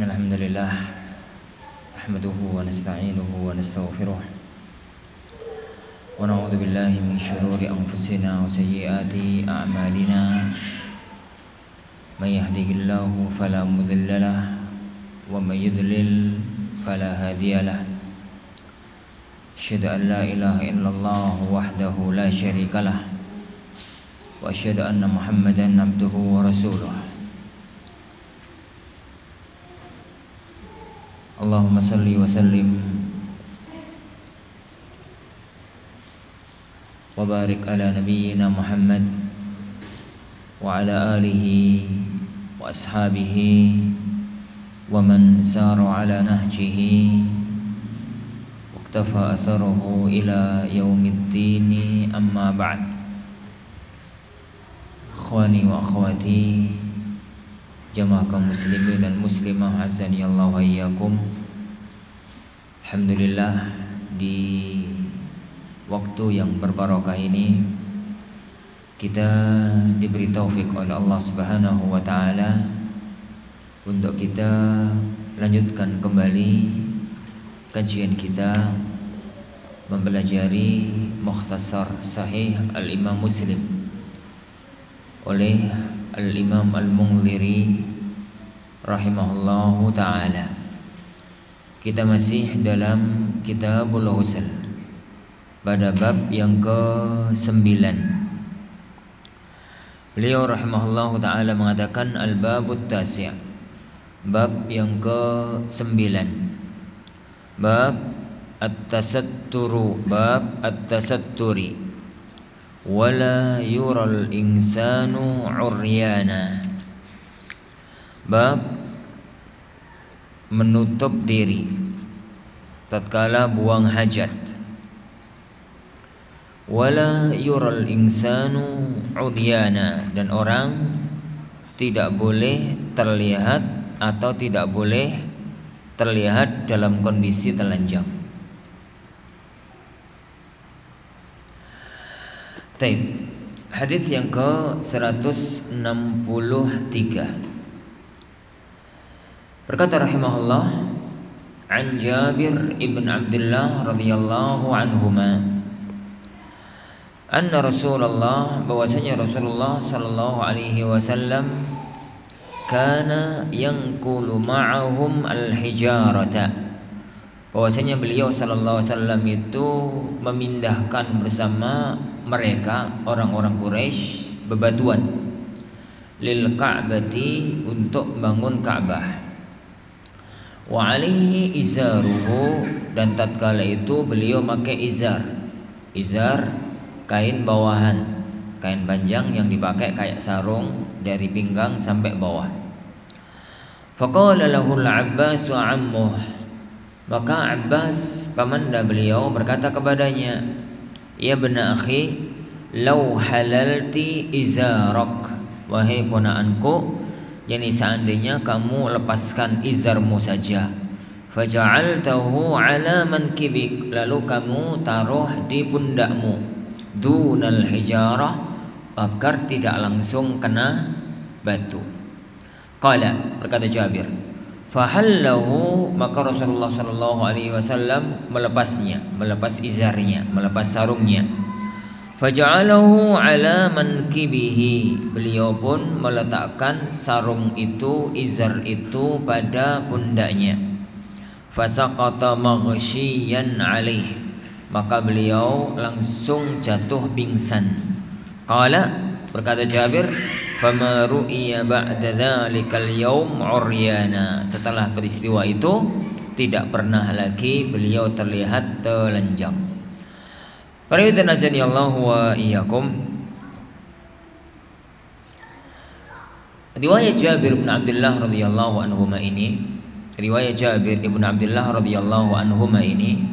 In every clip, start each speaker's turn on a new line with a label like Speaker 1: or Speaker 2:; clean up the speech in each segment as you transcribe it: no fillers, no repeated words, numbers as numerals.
Speaker 1: Alhamdulillah nahmaduhu wa nasta'inuhu wa nastaghfiruh wa na'udzu billahi min syururi anfusina wa sayyiati a'malina may yahdihillahu fala mudilla lahu wa may yudlil fala hadiya lahu asyhadu an la ilaha illallah wahdahu la syarika lahu wa asyhadu anna Muhammadan abduhu wa rasuluh. Allahumma salli wa sallim wa barik ala nabiyyina Muhammad wa ala alihi wa ashabihi wa man sara ala nahjihi wa iktafa atharuhu ila yaumiddin, amma ba'd. Ikhwani wa akhwati, jamaah kaum muslimin dan muslimah azani Allah wa iyyakum. Alhamdulillah, di waktu yang berbarokah ini kita diberi taufik oleh Allah Subhanahu wa taala untuk kita lanjutkan kembali kajian kita mempelajari Mukhtasar Sahih Al-Imam Muslim oleh Al-Imam Al-Munziri rahimahullahu ta'ala. Kita masih dalam Kitabul Ghusl pada bab yang ke-9. Beliau rahimahullahu ta'ala mengatakan Al-Babut Tasi', bab yang ke-9, bab At-Tasatturu, bab At-Tasatturi wala yural insanu uryana, bab menutup diri tatkala buang hajat. Wala yural insanu uryana, dan orang tidak boleh terlihat atau tidak boleh terlihat dalam kondisi telanjang. Taib. Hadis yang ke-163. Berkata rahimahullah, an Jabir ibn Abdullah radhiyallahu anhuma, anna Rasulullah, bahwasanya Rasulullah sallallahu alaihi wasallam, kana yanqulu ma'ahum al-hijarata, bahwasanya beliau sallallahu alaihi wasallam itu memindahkan bersama mereka orang-orang Quraisy bebatuan, lil Ka'bati, untuk bangun Ka'bah. Wa alaihi izaruhu, dan tatkala itu beliau pakai izar. Izar kain bawahan, kain panjang yang dipakai kayak sarung dari pinggang sampai bawah. Faqala lahu al-Abbas wa ammuh, maka Abbas pamanda beliau berkata kepadanya, ya bena akhi, law halalti izarak, wahai ponaanku, yakni seandainya kamu lepaskan izarmu saja, faja'altahu ala mankibik, lalu kamu taruh di pundakmu, dunal hijarah, agar tidak langsung kena batu. Qala, berkata Jabir, fahallahu, maka Rasulullah sallallahu alaihi wasallam melepasnya, melepas izarnya, melepas sarungnya. Faja'alahu ala mankibihi, beliau pun meletakkan sarung itu, izar itu pada pundaknya. Fasaqata maghsyiyan alaih, maka beliau langsung jatuh pingsan. Qala, berkata Jabir, fama ru'iya ba'da dzalikal yaum uryana, setelah peristiwa itu tidak pernah lagi beliau terlihat telanjang. Para hadirin Allah wa iyyakum, riwayat Jabir bin Abdullah radhiyallahu anhuma ini, riwayat Jabir bin Abdullah radhiyallahu anhuma ini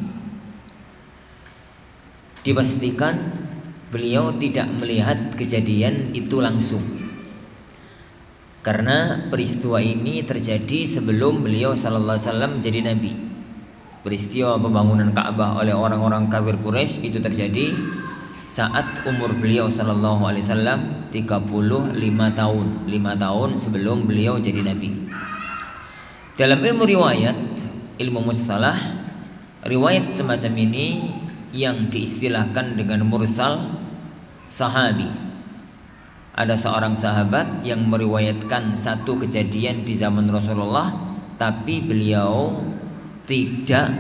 Speaker 1: dipastikan beliau tidak melihat kejadian itu langsung, karena peristiwa ini terjadi sebelum beliau sallallahu alaihi wasallam jadi nabi. Peristiwa pembangunan Ka'bah oleh orang-orang kafir Quraisy itu terjadi saat umur beliau sallallahu alaihi wasallam 35 tahun, 5 tahun sebelum beliau jadi nabi. Dalam ilmu riwayat, ilmu mustalah, riwayat semacam ini yang diistilahkan dengan mursal sahabi. Ada seorang sahabat yang meriwayatkan satu kejadian di zaman Rasulullah, tapi beliau tidak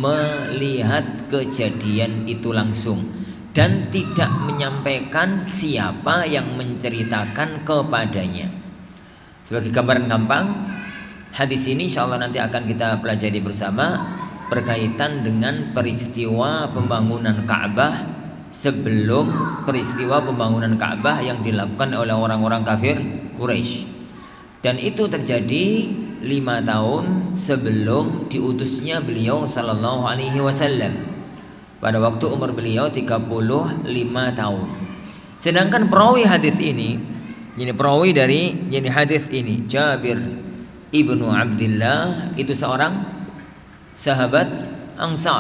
Speaker 1: melihat kejadian itu langsung dan tidak menyampaikan siapa yang menceritakan kepadanya. Sebagai gambaran gampang, hadis ini insyaallah nanti akan kita pelajari bersama berkaitan dengan peristiwa pembangunan Ka'bah sebelum peristiwa pembangunan Ka'bah yang dilakukan oleh orang-orang kafir Quraisy. Dan itu terjadi 5 tahun sebelum diutusnya beliau sallallahu alaihi wasallam. Pada waktu umur beliau 35 tahun. Sedangkan perawi hadis ini perawi dari hadis ini Jabir ibnu Abdullah, itu seorang sahabat Ansar.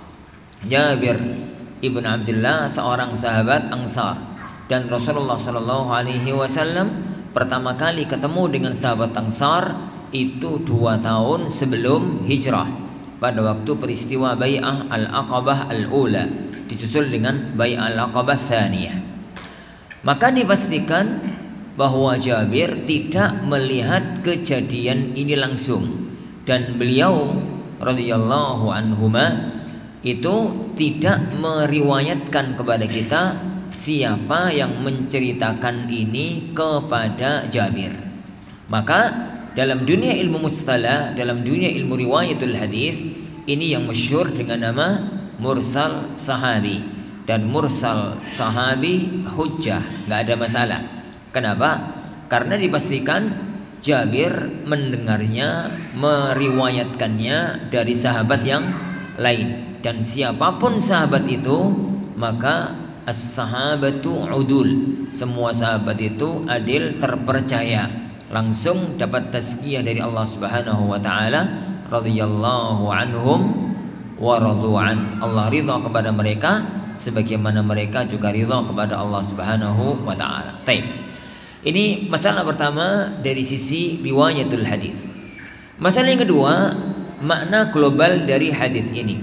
Speaker 1: Jabir ibnu Abdullah seorang sahabat Ansar, dan Rasulullah sallallahu alaihi wasallam pertama kali ketemu dengan sahabat Ansar itu 2 tahun sebelum hijrah, pada waktu peristiwa Bai'ah Al-Aqabah Al-Ula disusul dengan Bai'ah Al-Aqabah Tsaniyah. Maka dipastikan bahwa Jabir tidak melihat kejadian ini langsung, dan beliau radhiyallahu anhuma itu tidak meriwayatkan kepada kita siapa yang menceritakan ini kepada Jabir. Maka dalam dunia ilmu mustalah, dalam dunia ilmu riwayatul hadis, ini yang masyhur dengan nama mursal sahabi. Dan mursal sahabi hujjah, nggak ada masalah. Kenapa? Karena dipastikan Jabir mendengarnya, meriwayatkannya dari sahabat yang lain, dan siapapun sahabat itu maka as-sahabatu udul, semua sahabat itu adil, terpercaya, langsung dapat tazkiyah dari Allah Subhanahu wa taala, radhiyallahu anhum wa radu'an. Allah ridha kepada mereka sebagaimana mereka juga ridha kepada Allah Subhanahu wa taala. Baik. Ini masalah pertama dari sisi riwayatul hadis. Masalah yang kedua, makna global dari hadis ini.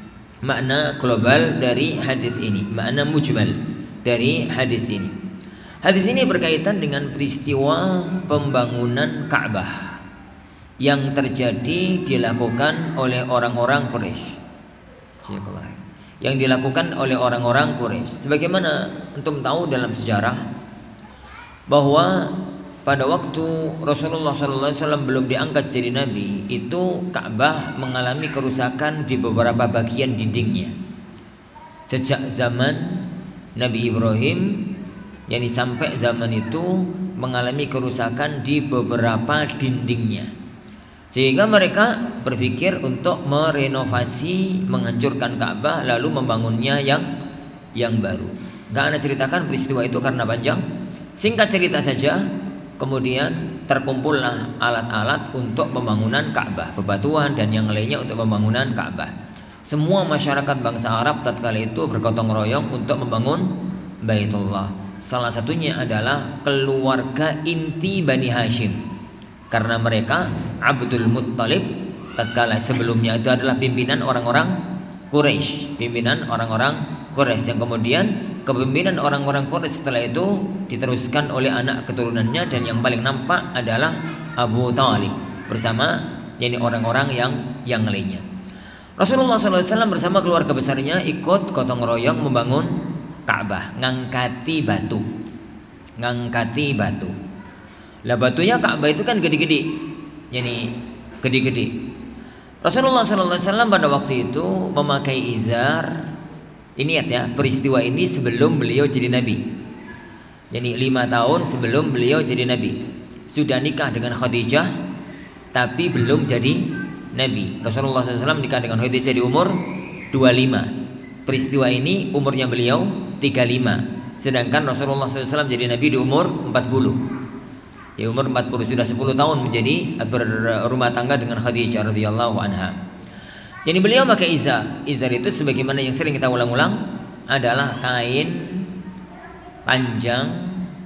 Speaker 1: Makna global dari hadis ini, makna mujmal dari hadis ini. Hadis ini berkaitan dengan peristiwa pembangunan Ka'bah yang terjadi dilakukan oleh orang-orang Quraisy. Yang dilakukan oleh orang-orang Quraisy. Sebagaimana antum tahu dalam sejarah bahwa pada waktu Rasulullah SAW belum diangkat jadi nabi, itu Ka'bah mengalami kerusakan di beberapa bagian dindingnya. Sejak zaman Nabi Ibrahim, yakni sampai zaman itu mengalami kerusakan di beberapa dindingnya, sehingga mereka berpikir untuk merenovasi, menghancurkan Ka'bah lalu membangunnya yang baru. Gak ana ceritakan peristiwa itu karena panjang. Singkat cerita saja, kemudian terkumpullah alat-alat untuk pembangunan Ka'bah, bebatuan dan yang lainnya untuk pembangunan Ka'bah. Semua masyarakat bangsa Arab tatkala itu bergotong royong untuk membangun Baitullah. Salah satunya adalah keluarga inti Bani Hashim, karena mereka Abdul Muttalib tatkala sebelumnya itu adalah pimpinan orang-orang Quraisy, pimpinan orang-orang Quraisy yang kemudian kepemimpinan orang-orang Quraisy setelah itu diteruskan oleh anak keturunannya, dan yang paling nampak adalah Abu Thalib bersama orang-orang yang lainnya. Rasulullah SAW bersama keluarga besarnya ikut gotong royong membangun Ka'bah, ngangkati batu. Lah batunya Ka'bah itu kan gede-gede, gede-gede. Rasulullah SAW pada waktu itu memakai izar. Ini ya, peristiwa ini sebelum beliau jadi nabi. 5 tahun sebelum beliau jadi nabi. Sudah nikah dengan Khadijah, tapi belum jadi nabi. Rasulullah SAW nikah dengan Khadijah di umur 25. Peristiwa ini umurnya beliau 35. Sedangkan Rasulullah SAW jadi nabi di umur 40. Di umur 40 sudah 10 tahun menjadi berumah tangga dengan Khadijah radhiyallahu anha. Jadi beliau pakai izar. Izar itu sebagaimana yang sering kita ulang-ulang adalah kain panjang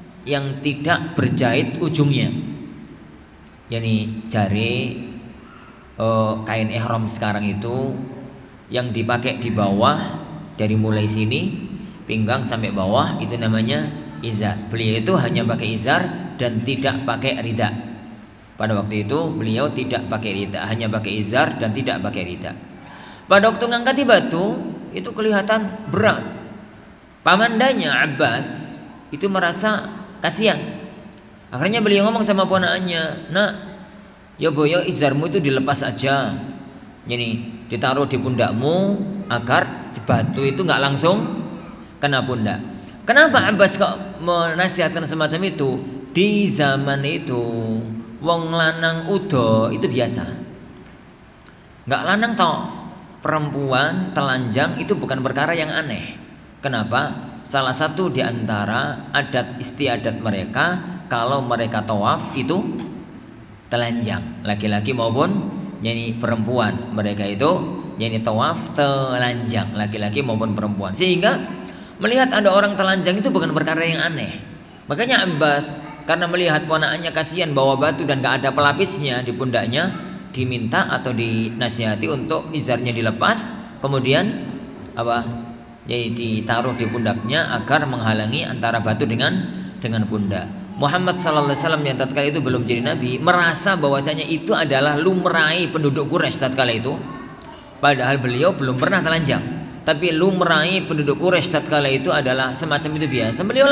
Speaker 1: yang tidak berjahit ujungnya. Jari kain ihram sekarang itu yang dipakai di bawah dari mulai sini pinggang sampai bawah itu namanya izar. Beliau itu hanya pakai izar dan tidak pakai rida. Pada waktu itu beliau tidak pakai rida, hanya pakai izar dan tidak pakai rida. Pada waktu ngangkati batu itu kelihatan berat. Pamandanya Abbas itu merasa kasihan. Akhirnya beliau ngomong sama ponakannya, "Nak, ya boyo izarmu itu dilepas aja. Jadi ditaruh di pundakmu agar batu itu nggak langsung kena pundak." Kenapa Abbas kok menasihatkan semacam itu? Di zaman itu wong lanang udo itu biasa. Nggak lanang toh, perempuan telanjang itu bukan perkara yang aneh. Kenapa? Salah satu di antara adat istiadat mereka kalau mereka tawaf itu telanjang, laki-laki maupun yani perempuan. Mereka itu yani tawaf telanjang, laki-laki maupun perempuan. Sehingga melihat ada orang telanjang itu bukan perkara yang aneh. Makanya Abbas karena melihat ponakannya kasihan bawa batu dan gak ada pelapisnya di pundaknya, diminta atau dinasihati untuk izarnya dilepas, kemudian apa? Jadi ditaruh di pundaknya agar menghalangi antara batu dengan pundak. Muhammad sallallahu alaihi wasallam yang tatkala itu belum jadi nabi merasa bahwasanya itu adalah lumrahi penduduk Quraisy tatkala itu. Padahal beliau belum pernah telanjang. Tapi lumrahi penduduk Quraisy tatkala itu adalah semacam itu biasa. Beliau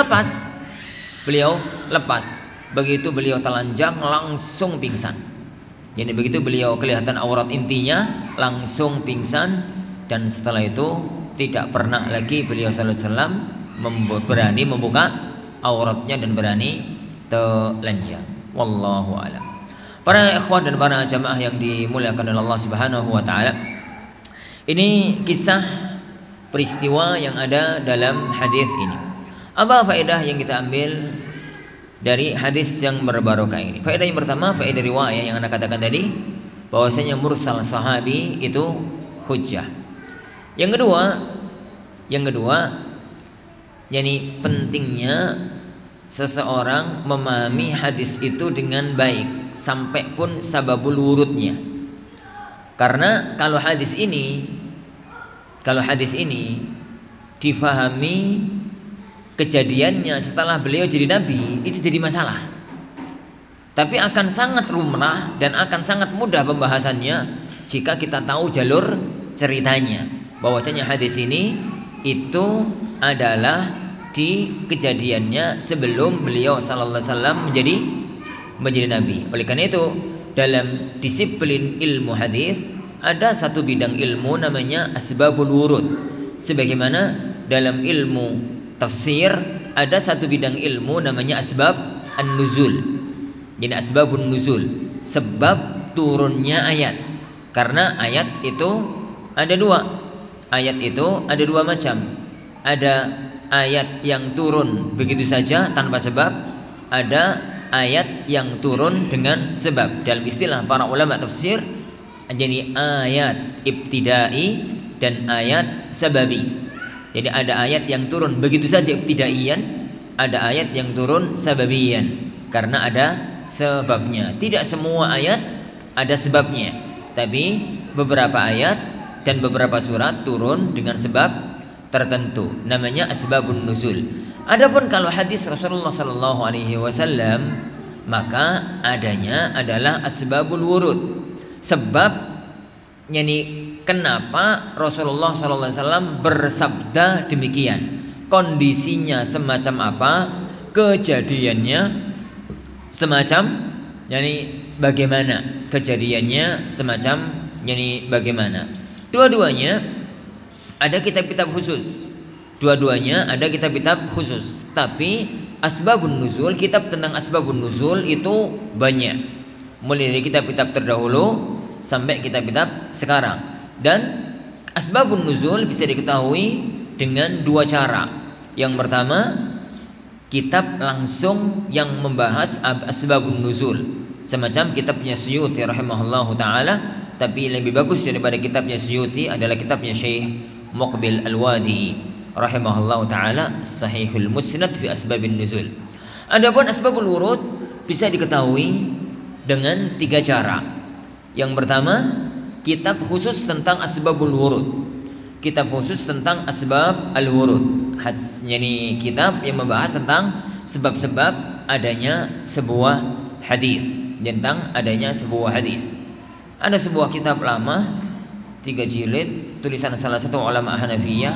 Speaker 1: lepas. Begitu beliau telanjang langsung pingsan. Jadi begitu beliau kelihatan aurat intinya langsung pingsan, dan setelah itu tidak pernah lagi beliau sallallahu alaihi wasallam berani membuka auratnya dan berani telanjang. Wallahu a'lam. Para ikhwan dan para jamaah yang dimuliakan oleh Allah Subhanahu wa taala, ini kisah peristiwa yang ada dalam hadis ini. Apa faedah yang kita ambil dari hadis yang berbarokah ini? Faedah yang pertama, faedah riwayat yang Anda katakan tadi, bahwasanya mursal sahabi itu hujjah. Yang kedua, yakni pentingnya seseorang memahami hadis itu dengan baik sampai pun sababul wurudnya. Karena kalau hadis ini difahami kejadiannya setelah beliau jadi nabi, itu jadi masalah. Tapi akan sangat lumrah dan akan sangat mudah pembahasannya jika kita tahu jalur ceritanya. Bahwasanya hadis ini itu adalah di kejadiannya sebelum beliau sallallahu alaihi wasallam menjadi nabi. Oleh karena itu dalam disiplin ilmu hadis ada satu bidang ilmu namanya asbabul wurud. Sebagaimana dalam ilmu tafsir ada satu bidang ilmu namanya asbab an-nuzul. Jadi asbabun nuzul, sebab turunnya ayat. Karena ayat itu ada dua. Ayat itu ada dua macam. Ada ayat yang turun begitu saja tanpa sebab, ada ayat yang turun dengan sebab. Dalam istilah para ulama tafsir, jadi ayat ibtidai dan ayat sababi. Jadi ada ayat yang turun begitu saja ibtidaian, ada ayat yang turun sababian karena ada sebabnya. Tidak semua ayat ada sebabnya, tapi beberapa ayat dan beberapa surat turun dengan sebab tertentu, namanya asbabun nuzul. Adapun kalau hadis Rasulullah sallallahu alaihi wasallam, maka adanya adalah asbabul wurud. Sebab yani kenapa Rasulullah sallallahu alaihi wasallam bersabda demikian? Kondisinya semacam apa? Kejadiannya semacam yani bagaimana? Kejadiannya semacam yani bagaimana? Dua-duanya ada kitab-kitab khusus. Tapi asbabun nuzul, kitab tentang asbabun nuzul itu banyak. Mulai dari kitab-kitab terdahulu sampai kitab-kitab sekarang. Dan asbabun nuzul bisa diketahui dengan dua cara. Yang pertama, kitab langsung yang membahas asbabun nuzul, semacam kitabnya Suyuti rahimahullahu taala. Tapi lebih bagus daripada kitabnya Suyuti adalah kitabnya Syekh Muqbil Al-Wadi rahimahullahu taala, Sahihul Musnad fi Asbabin Nuzul. Adapun asbabul wurud bisa diketahui dengan tiga cara. Yang pertama, kitab khusus tentang asbabul wurud. Kitab khusus tentang asbab al-wurud. Yani kitab yang membahas tentang sebab-sebab adanya sebuah hadis, tentang adanya sebuah hadis. Ada sebuah kitab lama 3 jilid tulisan salah satu ulama Hanafiyah.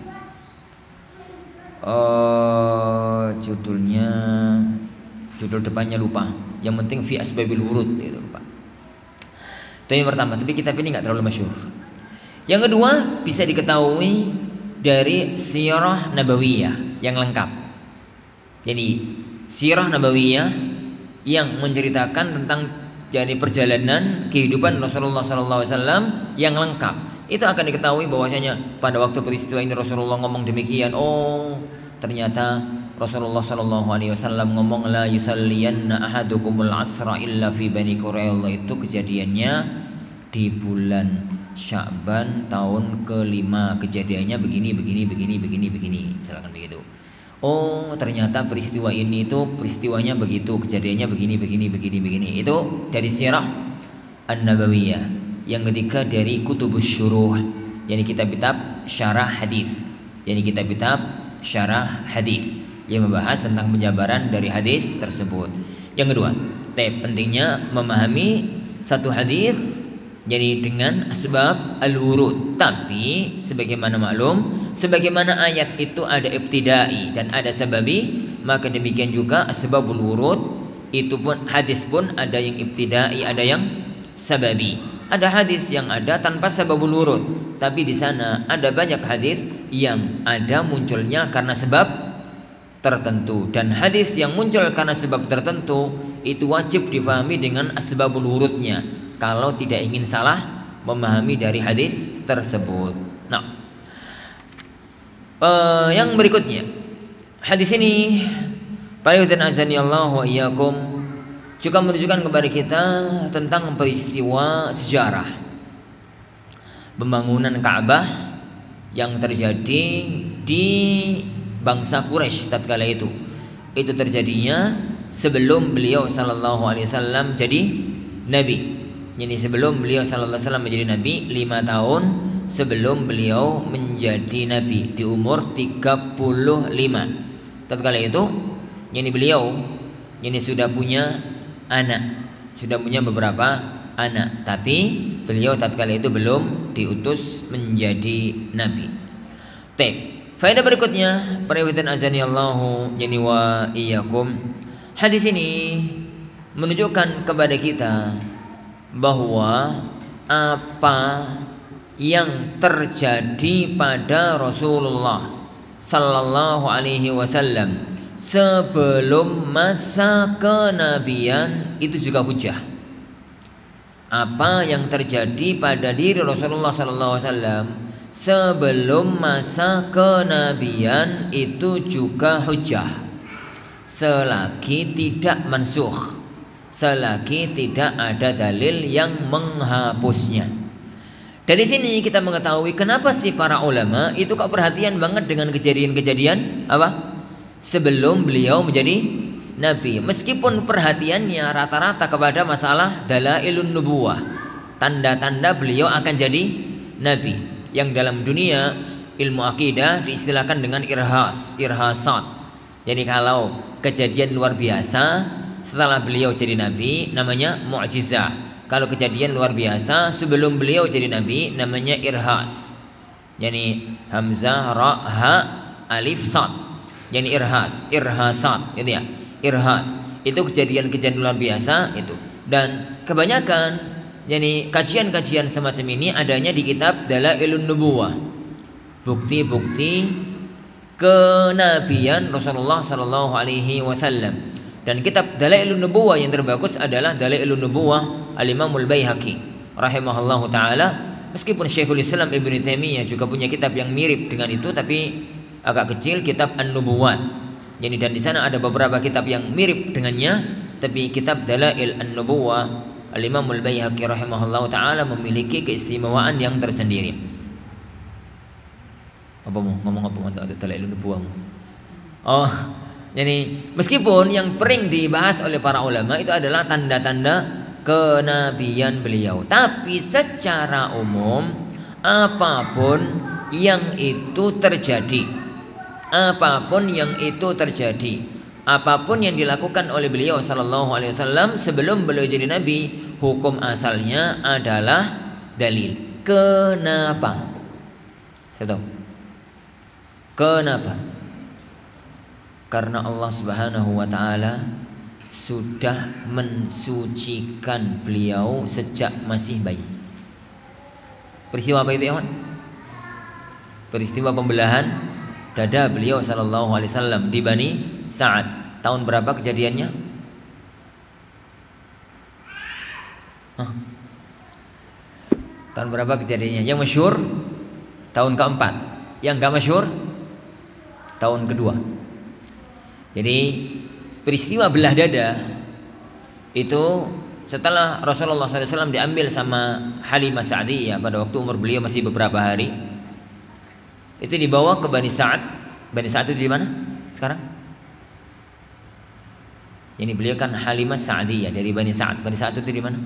Speaker 1: Judul depannya lupa. Yang penting fi asbabil wurud itu lupa. Itu yang pertama, tapi kitab ini nggak terlalu masyhur. Yang kedua, bisa diketahui dari Sirah Nabawiyah yang lengkap. Jadi Sirah Nabawiyah yang menceritakan tentang jadi perjalanan kehidupan Rasulullah SAW yang lengkap. Itu akan diketahui bahwasanya pada waktu peristiwa ini Rasulullah ngomong demikian. Oh, ternyata Rasulullah SAW ngomong la yusalliyanna ahadukumul asra illa fi Bani Quraidah. Itu kejadiannya di bulan Sya'ban tahun ke-5. Kejadiannya begini. Misalkan begitu. Oh, ternyata peristiwa ini itu peristiwanya begitu, kejadiannya begini. Itu dari Sirah An-Nabawiyah. Yang ketiga dari Kutubus Syuruh, yani kitab-kitab syarah hadis. Yani kitab-kitab syarah hadis yang membahas tentang penjabaran dari hadis tersebut. Yang kedua, pentingnya memahami satu hadis jadi dengan asbab al-wurud. Tapi sebagaimana maklum, sebagaimana ayat itu ada ibtidai dan ada sababi, maka demikian juga asbabul wurud itu pun hadis pun ada yang ibtidai, ada yang sababi. Ada hadis yang ada tanpa sababul wurud, tapi di sana ada banyak hadis yang ada munculnya karena sebab tertentu, dan hadis yang muncul karena sebab tertentu itu wajib difahami dengan asbabul wurudnya kalau tidak ingin salah memahami dari hadis tersebut. Nah, yang berikutnya, hadis ini para hadirin azani Allah wa iyyakum juga menunjukkan kepada kita tentang peristiwa sejarah pembangunan Ka'bah yang terjadi di bangsa Quraisy tatkala itu. Itu terjadinya sebelum beliau sallallahu alaihi wasallam jadi nabi. Jadi sebelum beliau sallallahu alaihi wasallam menjadi nabi, 5 tahun sebelum beliau menjadi nabi di umur 35. Tatkala itu beliau sudah punya anak, sudah punya beberapa anak, tapi beliau tatkala itu belum diutus menjadi nabi. Faedah berikutnya, para hadirin azani Allahu wa iyyakum. Hadis ini menunjukkan kepada kita bahwa apa yang terjadi pada Rasulullah sallallahu alaihi wasallam sebelum masa kenabian itu juga hujjah. Apa yang terjadi pada diri Rasulullah sallallahu alaihi wasallam sebelum masa kenabian itu juga hujjah, selagi tidak mansukh, selagi tidak ada dalil yang menghapusnya. Dari sini kita mengetahui kenapa sih para ulama itu kok perhatian banget dengan kejadian-kejadian apa sebelum beliau menjadi nabi, meskipun perhatiannya rata-rata kepada masalah dalailun nubuwah, tanda-tanda beliau akan jadi nabi, yang dalam dunia ilmu akidah diistilahkan dengan irhasat. Jadi kalau kejadian luar biasa setelah beliau jadi nabi namanya mu'jizah. Kalau kejadian luar biasa sebelum beliau jadi nabi namanya irhas. Yani hamzah ra ha alif sad. Yani irhasat gitu ya. Irhas itu kejadian-kejadian luar biasa itu. Dan kebanyakan kajian-kajian semacam ini adanya di kitab Dalailun Nubuwah. Bukti-bukti kenabian Rasulullah sallallahu alaihi wasallam. Dan kitab Dalailun Nubuwah yang terbagus adalah Dalailun Nubuwah Al-Imamul Baihaqi rahimahullahu taala. Meskipun Syekhul Islam Ibnu Taimiyah juga punya kitab yang mirip dengan itu, tapi agak kecil, kitab An-Nubuwat. Jadi dan di sana ada beberapa kitab yang mirip dengannya, tapi kitab Dalail An-Nubuwah Al-Imamul Baihaqi rahimahullahu taala memiliki keistimewaan yang tersendiri. Apa mau ngomong apa untuk Dalail An-Nubuwah? Oh, jadi meskipun yang sering dibahas oleh para ulama itu adalah tanda-tanda kenabian beliau. Tapi secara umum apapun yang itu terjadi, apapun yang dilakukan oleh beliau sallallahu alaihi wasallam sebelum beliau jadi nabi, hukum asalnya adalah dalil. Kenapa? Saya tahu. Kenapa? Karena Allah Subhanahu wa taala sudah mensucikan beliau sejak masih bayi. Peristiwa apa itu ya, peristiwa pembelahan dada beliau sallallahu alaihi wasallam di Bani Sa'ad. Tahun berapa kejadiannya? Tahun berapa kejadiannya? Yang masyhur tahun keempat, yang gak masyhur tahun kedua. Jadi peristiwa belah dada itu setelah Rasulullah SAW diambil sama Halimah Sa'diyah pada waktu umur beliau masih beberapa hari, itu dibawa ke Bani Sa'ad. Bani Sa'ad itu di mana sekarang? Ini beliau kan Halimah Sa'diyah dari Bani Sa'ad. Bani Sa'ad itu di mana?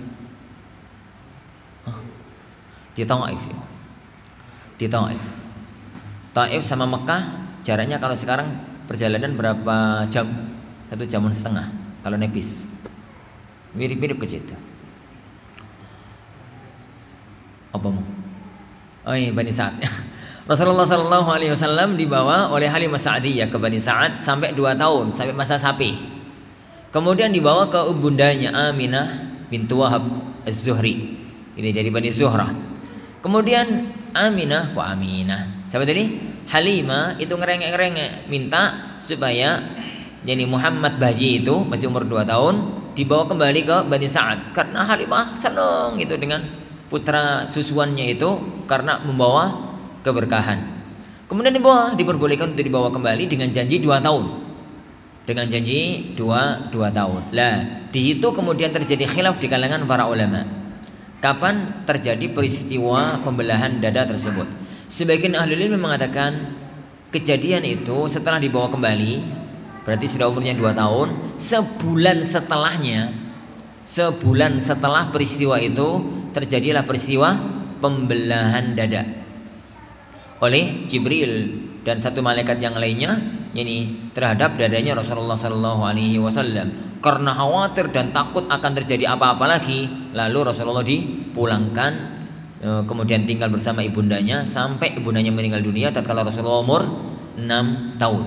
Speaker 1: Di Taif. Di Taif. Taif sama Mekah jaraknya kalau sekarang perjalanan berapa jam? 1,5 jam kalau naik bis. Mirip-mirip ke situ. Apa mau? Oh iya, Bani Sa'ad. Rasulullah Shallallahu Alaihi Wasallam dibawa oleh Halimah Sa'diyah ke Bani Sa'ad sampai 2 tahun, sampai masa sapi. Kemudian dibawa ke bundanya Aminah bintu Wahab Az-Zuhri. Ini dari Bani Zuhrah. Kemudian Aminah, siapa tadi? Halimah itu ngerengek-ngerengek minta supaya jadi Muhammad bayi itu masih umur 2 tahun dibawa kembali ke Bani Sa'ad, karena Halimah senang gitu dengan putra susuannya itu karena membawa keberkahan. Kemudian diperbolehkan untuk dibawa kembali dengan janji 2 tahun. Dengan janji 2 tahun. Lah, di situ kemudian terjadi khilaf di kalangan para ulama. Kapan terjadi peristiwa pembelahan dada tersebut? Sebagian ahli ilmu mengatakan kejadian itu setelah dibawa kembali, berarti sudah umurnya 2 tahun. Sebulan setelah peristiwa itu terjadilah peristiwa pembelahan dada oleh Jibril dan satu malaikat yang lainnya, ini terhadap dadanya Rasulullah Sallallahu Alaihi Wasallam. Karena khawatir dan takut akan terjadi apa-apa lagi, lalu Rasulullah dipulangkan, kemudian tinggal bersama ibundanya sampai ibundanya meninggal dunia tatkala Rasulullah umur 6 tahun.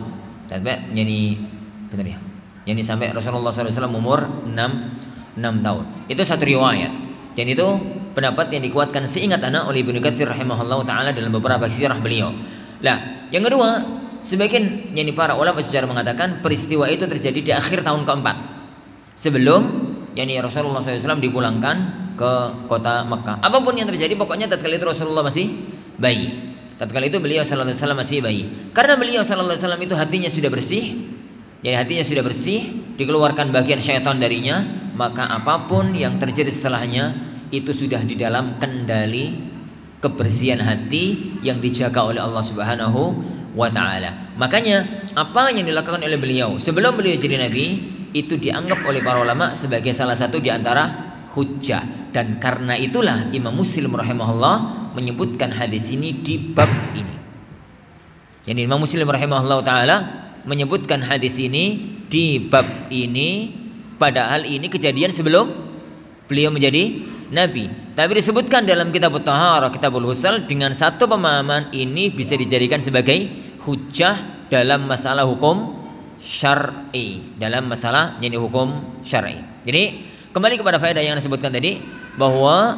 Speaker 1: Yani sampai Rasulullah SAW umur 6 tahun. Itu satu riwayat. Dan itu pendapat yang dikuatkan seingat anak oleh Ibnu Katsir rahimahullah taala dalam beberapa sirah beliau. Lah, yang kedua, sebagian para ulama sejarah mengatakan peristiwa itu terjadi di akhir tahun keempat sebelum Rasulullah SAW dipulangkan ke kota Mekah. Apapun yang terjadi, pokoknya tatkala itu Rasulullah masih bayi. Tatkala itu beliau sallallahu alaihi wasallam masih bayi. Karena beliau sallallahu alaihi wasallam itu hatinya sudah bersih. Jadi hatinya sudah bersih, dikeluarkan bagian syaitan darinya, maka apapun yang terjadi setelahnya itu sudah di dalam kendali kebersihan hati yang dijaga oleh Allah Subhanahu wa taala. Makanya apa yang dilakukan oleh beliau sebelum beliau jadi nabi itu dianggap oleh para ulama sebagai salah satu di antara hujjah, dan karena itulah Imam Muslim rahimahullah menyebutkan hadis ini di bab ini. Jadi Imam Muslim rahimahullah taala menyebutkan hadis ini di bab ini, padahal ini kejadian sebelum beliau menjadi nabi. Tapi disebutkan dalam kitab Taharah, kitabul Husal, dengan satu pemahaman ini bisa dijadikan sebagai hujjah dalam masalah hukum syar'i, dalam masalah hukum syar'i. Jadi kembali kepada faedah yang disebutkan tadi, bahwa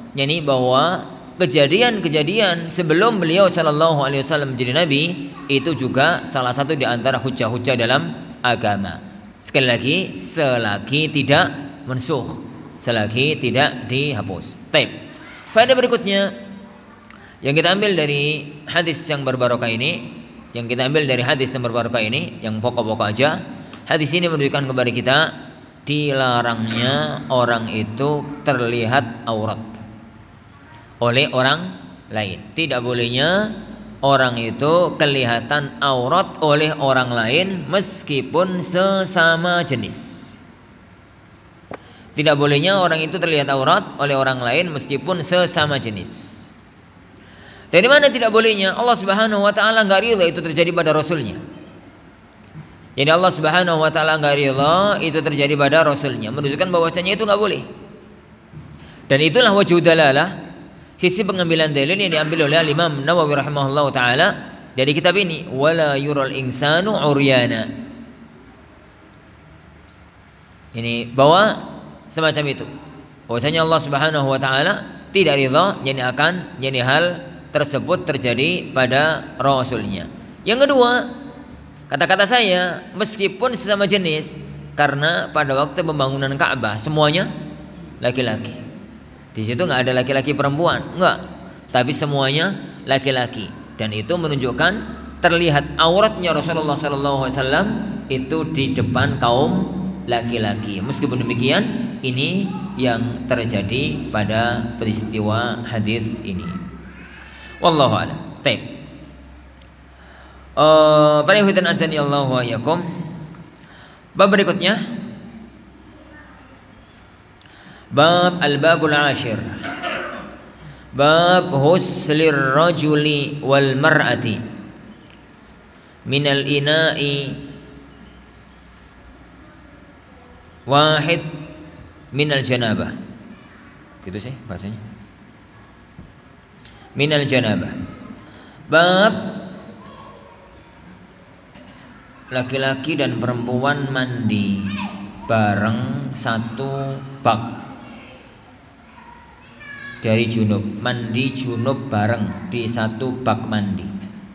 Speaker 1: kejadian-kejadian sebelum beliau sallallahu alaihi wasallam menjadi nabi itu juga salah satu di antara hujjah-hujjah dalam agama. Sekali lagi, selagi tidak mansukh, selagi tidak dihapus. Baik. Faedah berikutnya yang kita ambil dari hadis yang berbarokah ini, yang pokok-pokok aja. Hadis ini menunjukkan kepada kita dilarangnya orang itu terlihat aurat oleh orang lain. Tidak bolehnya orang itu kelihatan aurat oleh orang lain meskipun sesama jenis. Tidak bolehnya orang itu terlihat aurat oleh orang lain meskipun sesama jenis. Dari mana tidak bolehnya? Allah Subhanahu wa taala enggak ridha itu terjadi pada rasulnya. Jadi Allah Subhanahu wa taala enggak ridha itu terjadi pada rasulnya, menunjukkan bahwasanya itu enggak boleh. Dan itulah wajhu dalalah, sisi pengambilan dalil yang diambil oleh Imam Nawawi rahimahullahu taala dari kitab ini, wala yural insanu uryana. Ini bahwa semacam itu. Bahwasanya Allah Subhanahu wa taala tidak ridha yani hal tersebut terjadi pada rasulnya. Yang kedua, kata-kata saya meskipun sesama jenis, karena pada waktu pembangunan Ka'bah semuanya laki-laki. Di situ nggak ada laki-laki perempuan, nggak, tapi semuanya laki-laki, dan itu menunjukkan terlihat auratnya Rasulullah SAW itu di depan kaum laki-laki. Meskipun demikian, ini yang terjadi pada peristiwa hadis ini. Wallahu a'lam. Baik. Para ikhwan azani Allah wa iyyakum. Bab berikutnya, bab al-babul ashir, bab huslir rajuli wal mar'ati minal ina'i wahid minal janabah. Gitu sih bahasanya, minal janabah. Bab laki-laki dan perempuan mandi bareng satu bak dari junub, mandi junub bareng di satu bak mandi.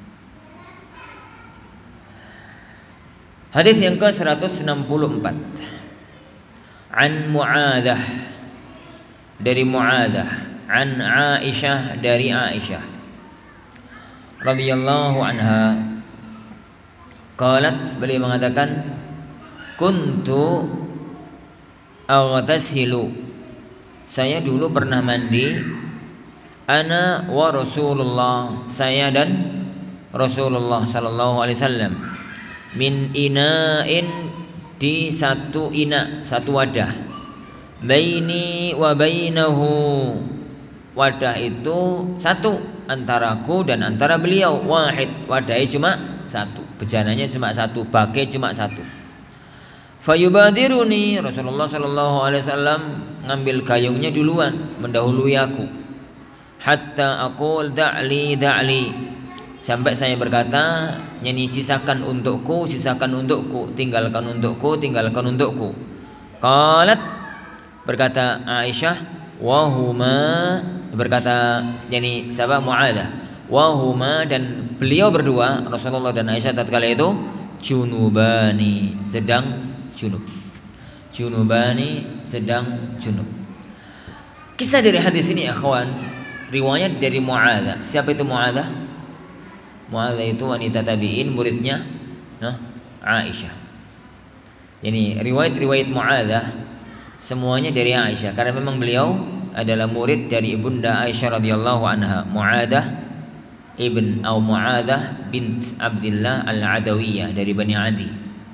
Speaker 1: Hadis yang ke-164, an Mu'adzah, dari Mu'adzah, an Aisyah, dari Aisyah radhiyallahu anha, qalat, beliau mengatakan, kuntu aghtasilu, saya dulu pernah mandi, ana wa Rasulullah, saya dan Rasulullah sallallahu alaihi wasallam, min ina'in, di satu ina, satu wadah, baini wa bainahu, wadah itu satu antaraku dan antara beliau, wahid, wadahnya cuma satu, bejananya cuma satu, baknya cuma satu. Fayubadiruni, Rasulullah sallallahu alaihi wasallam ngambil gayungnya duluan, mendahului aku. Hatta aqul da'li da'li, sampai saya berkata, yani sisakan untukku, sisakan untukku, tinggalkan untukku, tinggalkan untukku. Qalat, berkata Aisyah, wahuma, berkata yani siapa, Mu'adzah, wahuma, dan beliau berdua, Rasulullah dan Aisyah tatkala itu, junubani, sedang junub, junubani, sedang junub. Kisah dari hadis ini akhwan, riwayat dari Mu'adzah. Siapa itu Mu'adzah? Mu'adzah itu wanita tabi'in, muridnya Aisyah. Ini riwayat-riwayat Mu'adzah semuanya dari Aisyah, karena memang beliau adalah murid dari ibunda Aisyah radhiyallahu anha, Mu'adzah Mu'adzah bint Abdullah al-Adawiyah, dari Bani Adi,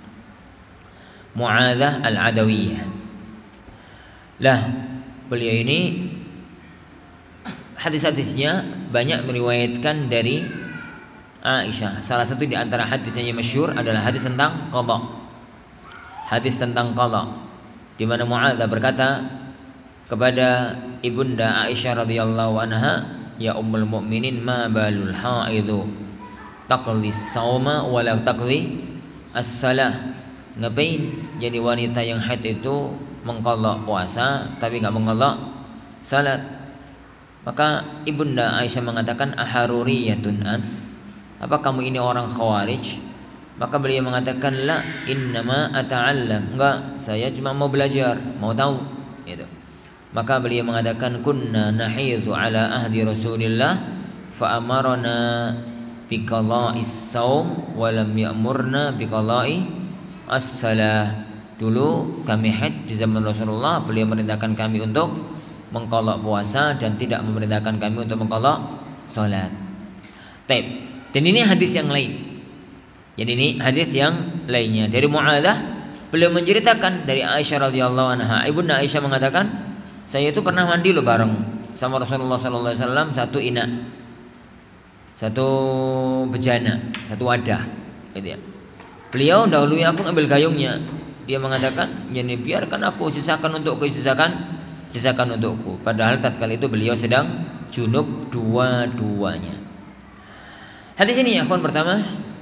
Speaker 1: Mu'adzah al-Adawiyah. Lah, beliau ini hadis-hadisnya banyak meriwayatkan dari Aisyah. Salah satu di antara hadisnya yang masyhur adalah hadis tentang qada. Hadis tentang qada, di mana Mu'adzah berkata kepada ibunda Aisyah radhiyallahu anha, ya ummul mukminin, ma balul haidhu taqli as-sauma wa la taqli as-salah. Ngapain jadi wanita yang haid itu mengqadha puasa tapi enggak mengqadha salat? Maka ibunda Aisyah mengatakan, aharuriyatun ants, apa kamu ini orang khawarij? Maka beliau mengatakan, la innama ata'allam, enggak, saya cuma mau belajar, mau tahu gitu. Maka beliau mengatakan, kunna nahidhu ala ahdi Rasulillah fa amarna biqadha'is saum wa lam ya'murna biqadha'i as-salah. Dulu kami haid di zaman Rasulullah, beliau merintahkan kami untuk mengqadha puasa dan tidak memerintahkan kami untuk mengqadha salat. Taib. Dan ini hadis yang lain. Jadi ini hadis yang lainnya dari Mu'adzah Beliau menceritakan dari Aisyah radhiyallahu anha, Ibunda Aisyah mengatakan, saya itu pernah mandi loh bareng sama Rasulullah sallallahu alaihi wasallam, satu ina, satu bejana, satu wadah, gitu ya. Beliau dahului aku ngambil gayungnya. Dia mengatakan, "Yani biarkan aku, sisakan untukku, sisakan untukku." Padahal tatkala itu beliau sedang junub dua-duanya. Hadis ini akhwan pertama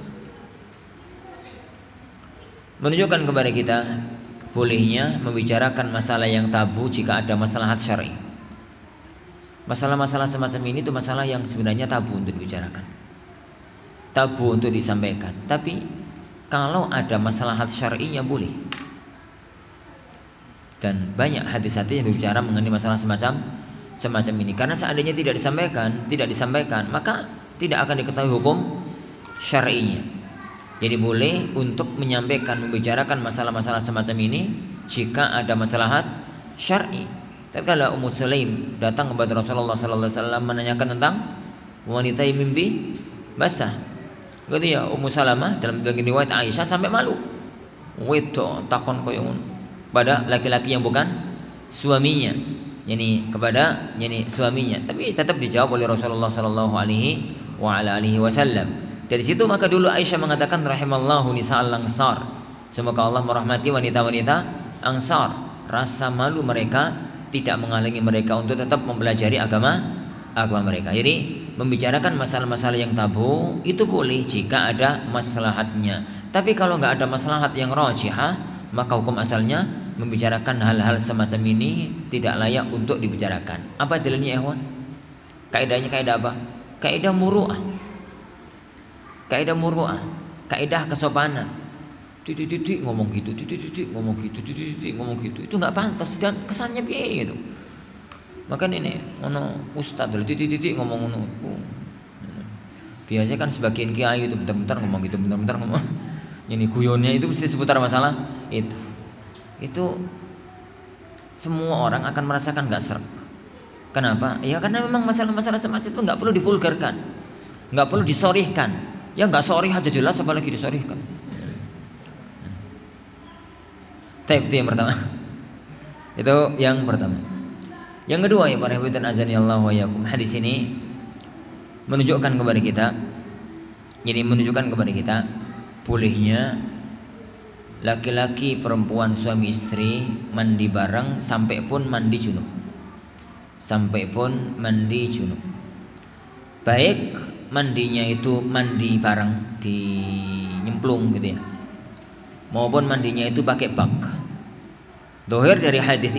Speaker 1: menunjukkan kepada kita bolehnya membicarakan masalah yang tabu jika ada maslahat syar'i. Masalah-masalah semacam ini itu masalah yang sebenarnya tabu untuk dibicarakan, tabu untuk disampaikan. Tapi kalau ada maslahat syar'inya boleh. Dan banyak hadis-hadis yang berbicara mengenai masalah semacam ini. Karena seandainya tidak disampaikan, maka tidak akan diketahui hukum syar'inya. Jadi boleh untuk menyampaikan, membicarakan masalah-masalah semacam ini jika ada maslahat syar'i. Tatkala Ummu Sulaim datang kepada Rasulullah sallallahu alaihi wasallam menanyakan tentang wanita yang mimpi basah. Gitu ya, Ummu Salamah dalam bagian riwayat Aisyah sampai malu. Wedo takon koyo ngono pada laki-laki yang bukan suaminya, yani kepada suaminya, tapi tetap dijawab oleh Rasulullah sallallahu alaihi wasallam. Dari situ maka dulu Aisyah mengatakan rahimallahu nisa'al ansar, semoga Allah merahmati wanita-wanita Ansar. Rasa malu mereka tidak menghalangi mereka untuk tetap mempelajari agama mereka. Jadi membicarakan masalah-masalah yang tabu itu boleh jika ada maslahatnya. Tapi kalau nggak ada maslahat yang rajihah, maka hukum asalnya membicarakan hal-hal semacam ini tidak layak untuk dibicarakan. Apa dalilnya, ikhwan? Kaidahnya kaidah apa? Kaidah muru'ah. Kaidah muru'ah, kaidah kesopanan. Titik ngomong gitu, ngomong gitu. Itu nggak pantas dan kesannya piye gitu. Maka ini ono ustaz dulu titik ngomong ngono. Biasanya kan sebagian kiai itu bentar-bentar ngomong gitu, bentar-bentar ngomong. Ini guyonnya itu mesti seputar masalah itu. Itu semua orang akan merasakan gak serak. Kenapa? Ya karena memang masalah-masalah semacam itu gak perlu divulgarkan, gak perlu disorihkan. Ya gak sorih aja jelas, apalagi disorihkan. Itu yang pertama. Itu yang pertama. Yang kedua, ya para hadirin azanillahu wa iyyakum, hadis ini menunjukkan kepada kita, bolehnya laki-laki, perempuan, suami istri mandi bareng sampai pun mandi junub. Baik mandinya itu mandi bareng di nyemplung gitu ya, maupun mandinya itu pakai bak. Dohir dari hadis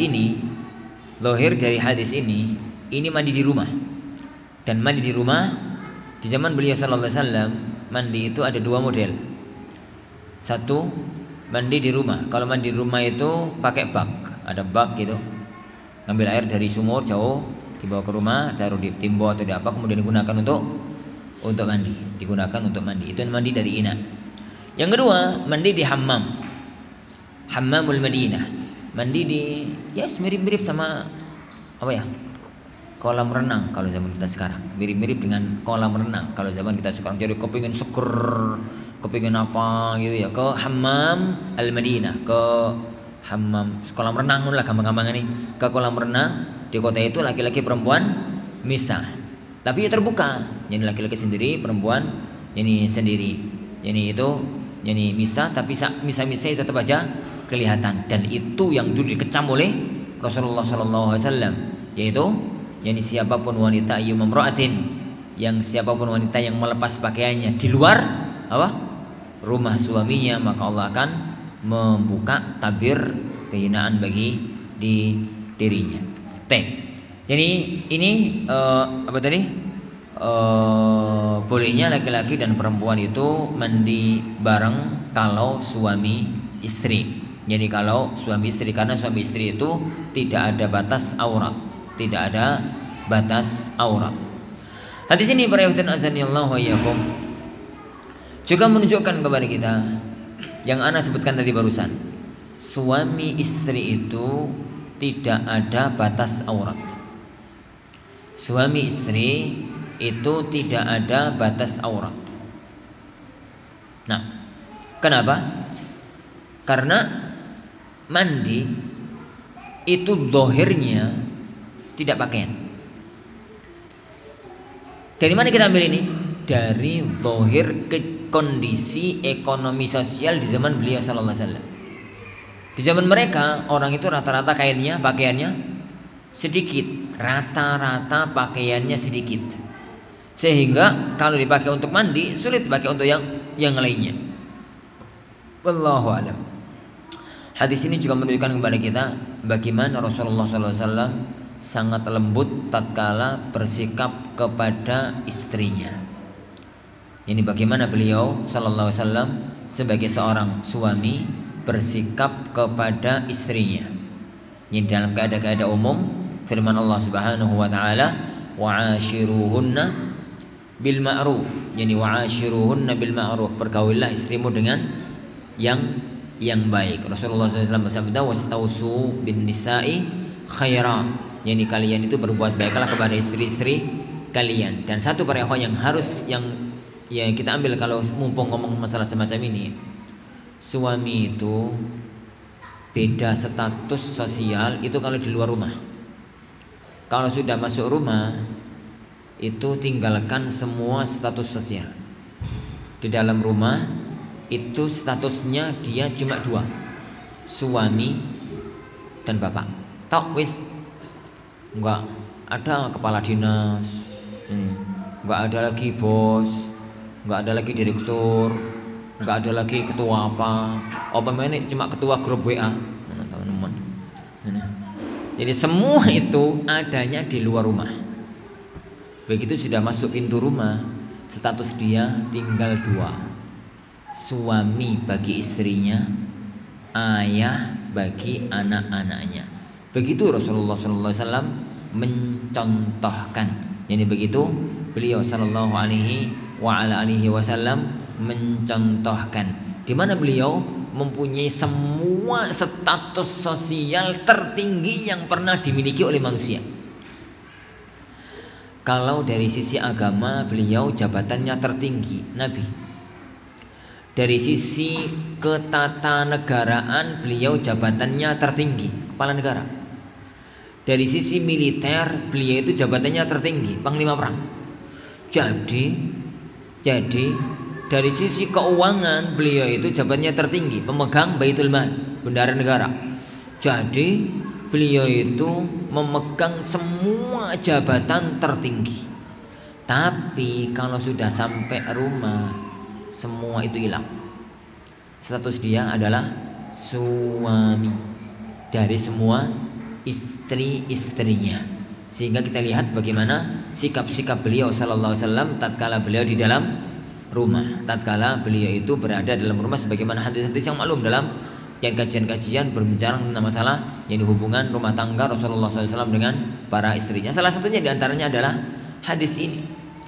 Speaker 1: ini mandi di rumah. Dan mandi di rumah di zaman beliau sallallahu alaihi wasallam, mandi itu ada dua model. Satu, mandi di rumah. Kalau mandi di rumah itu pakai bak, ada bak gitu, ngambil air dari sumur jauh, dibawa ke rumah, taruh di timbo atau di apa, kemudian digunakan untuk mandi. Itu mandi dari ina. Yang kedua, mandi di hammamul Madinah. Mandi di, mirip-mirip sama apa ya, kolam renang kalau zaman kita sekarang. Mirip-mirip dengan kolam renang kalau zaman kita sekarang. Jadi kepingin seger, kepingin apa gitu ya, ke hammam al-Madinah, ke hammam kolam renang lah gampang-gampang ini, ke kolam renang di kota itu. Laki-laki perempuan misah, tapi ya terbuka. Jadi laki-laki sendiri, perempuan ini sendiri. Jadi itu jadi misah, tapi misah-misah itu tetap aja kelihatan. Dan itu yang dulu dikecam oleh Rasulullah sallallahu alaihi wasallam, yaitu yani siapapun wanita yang melepas pakaiannya di luar rumah suaminya, maka Allah akan membuka tabir kehinaan bagi dirinya. Jadi ini bolehnya laki-laki dan perempuan itu mandi bareng kalau suami istri. Jadi kalau suami istri, karena suami istri itu tidak ada batas aurat. Hadis ini para hadirin azanillahu wa iyyakum juga menunjukkan kepada kita yang ana sebutkan tadi barusan. Suami istri itu tidak ada batas aurat. Suami istri itu tidak ada batas aurat. Nah, kenapa? Karena mandi itu dohirnya tidak pakaian. Dari mana kita ambil ini? Dari dohir kondisi ekonomi sosial di zaman beliau sallallahu alaihi wasallam. Di zaman mereka orang itu rata-rata pakaiannya sedikit, rata-rata pakaiannya sedikit, sehingga kalau dipakai untuk mandi sulit dipakai untuk yang lainnya. Wallahu alam. Hadis ini juga menunjukkan kepada kita bagaimana Rasulullah SAW sangat lembut tatkala bersikap kepada istrinya. Ini bagaimana beliau sallallahu alaihi wasallam sebagai seorang suami bersikap kepada istrinya. Ini dalam keadaan umum firman Allah Subhanahu wa taala, wa'ashiruhunna bil ma'ruf. Yani wa'ashiruhunna bil ma'ruf, pergaulilah istrimu dengan yang baik. Rasulullah SAW bersabda, wastausu bin nisa'i khaira. Yani kalian itu berbuat baiklah kepada istri-istri kalian. Dan satu perihal yang harus yang kita ambil kalau mumpung ngomong masalah semacam ini, suami itu beda status sosial itu kalau di luar rumah. Kalau sudah masuk rumah itu tinggalkan semua status sosial. Di dalam rumah itu statusnya dia cuma dua, suami dan bapak. Tok wis, enggak ada kepala dinas, enggak ada lagi bos, enggak ada lagi direktur, enggak ada lagi ketua apa ini cuma ketua grup WA, teman-teman. Jadi semua itu adanya di luar rumah. Begitu sudah masuk pintu rumah, status dia tinggal dua, suami bagi istrinya, ayah bagi anak-anaknya. Begitu Rasulullah SAW mencontohkan. Jadi begitu beliau Sallallahu Alaihi Wasallam mencontohkan, di mana beliau mempunyai semua status sosial tertinggi yang pernah dimiliki oleh manusia. Kalau dari sisi agama beliau jabatannya tertinggi, Nabi. Dari sisi ketatanegaraan beliau jabatannya tertinggi, kepala negara. Dari sisi militer beliau itu jabatannya tertinggi, panglima perang. Jadi dari sisi keuangan beliau itu jabatannya tertinggi, pemegang Baitul Mal, bendahara negara. Jadi beliau itu memegang semua jabatan tertinggi. Tapi kalau sudah sampai rumah, semua itu hilang. Status dia adalah suami dari semua istri-istrinya. Sehingga kita lihat bagaimana sikap-sikap beliau sallallahu alaihi wasallam tatkala beliau di dalam rumah, tatkala beliau itu berada dalam rumah, sebagaimana hadis-hadis yang maklum dalam kajian-kajian berbicara tentang masalah yang hubungan rumah tangga Rasulullah SAW dengan para istrinya. Salah satunya diantaranya adalah hadis ini.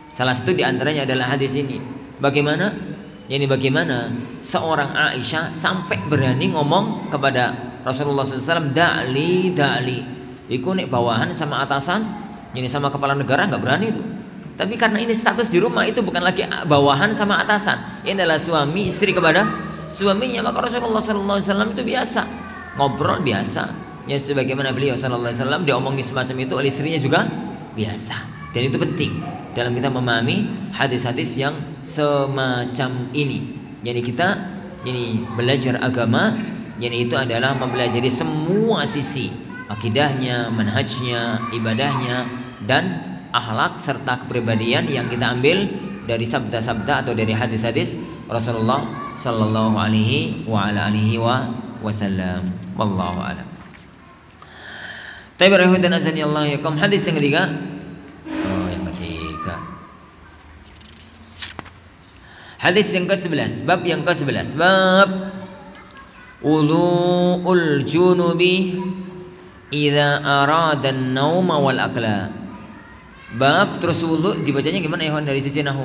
Speaker 1: Bagaimana seorang Aisyah sampai berani ngomong kepada Rasulullah SAW, da'li. Iku nek bawahan sama atasan, ini sama kepala negara nggak berani itu. Tapi karena ini status di rumah itu bukan lagi bawahan sama atasan, ini adalah suami istri kepada suaminya, maka Rasulullah SAW itu biasa ngobrol biasa. Ya sebagaimana beliau SAW diomongi semacam itu oleh istrinya juga biasa. Dan itu penting dalam kita memahami hadis-hadis yang semacam ini. Jadi kita belajar agama, jadi itu adalah mempelajari semua sisi akidahnya, manhajnya, ibadahnya, dan akhlak serta kepribadian yang kita ambil dari sabda-sabda atau dari hadis-hadis Rasulullah sallallahu alaihi wasallam. Wallahu a'lam. Taib rahmatan azani Allah yakum. Hadis yang ketiga. Hadis yang ke-11, bab yang ke-11, bab wudu'ul junubi idza arada an-nauma wal akla. Bab terus wudu dibacanya gimana ya dari sisi nahwu?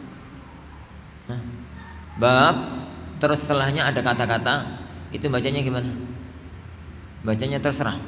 Speaker 1: Bab terus setelahnya ada kata-kata, itu bacanya gimana? Bacanya terserah.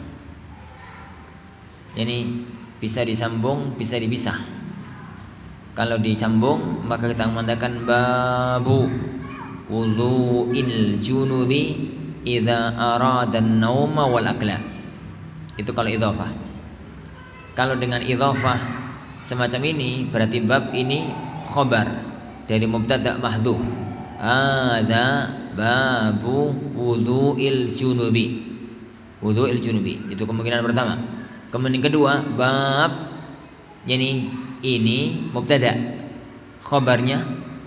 Speaker 1: Ini bisa disambung, bisa dipisah. Kalau disambung maka kita mengatakan babu wudu'il junubi idza arada an-nauma wal akla. Itu kalau idhofah. Kalau dengan idhofah semacam ini berarti bab ini khobar dari mubtada' mahdhuf. Hadza babu wudu'il junubi. Wudu'il junubi itu kemungkinan pertama. Kemungkinan kedua bab yani ini mubtada' khobarnya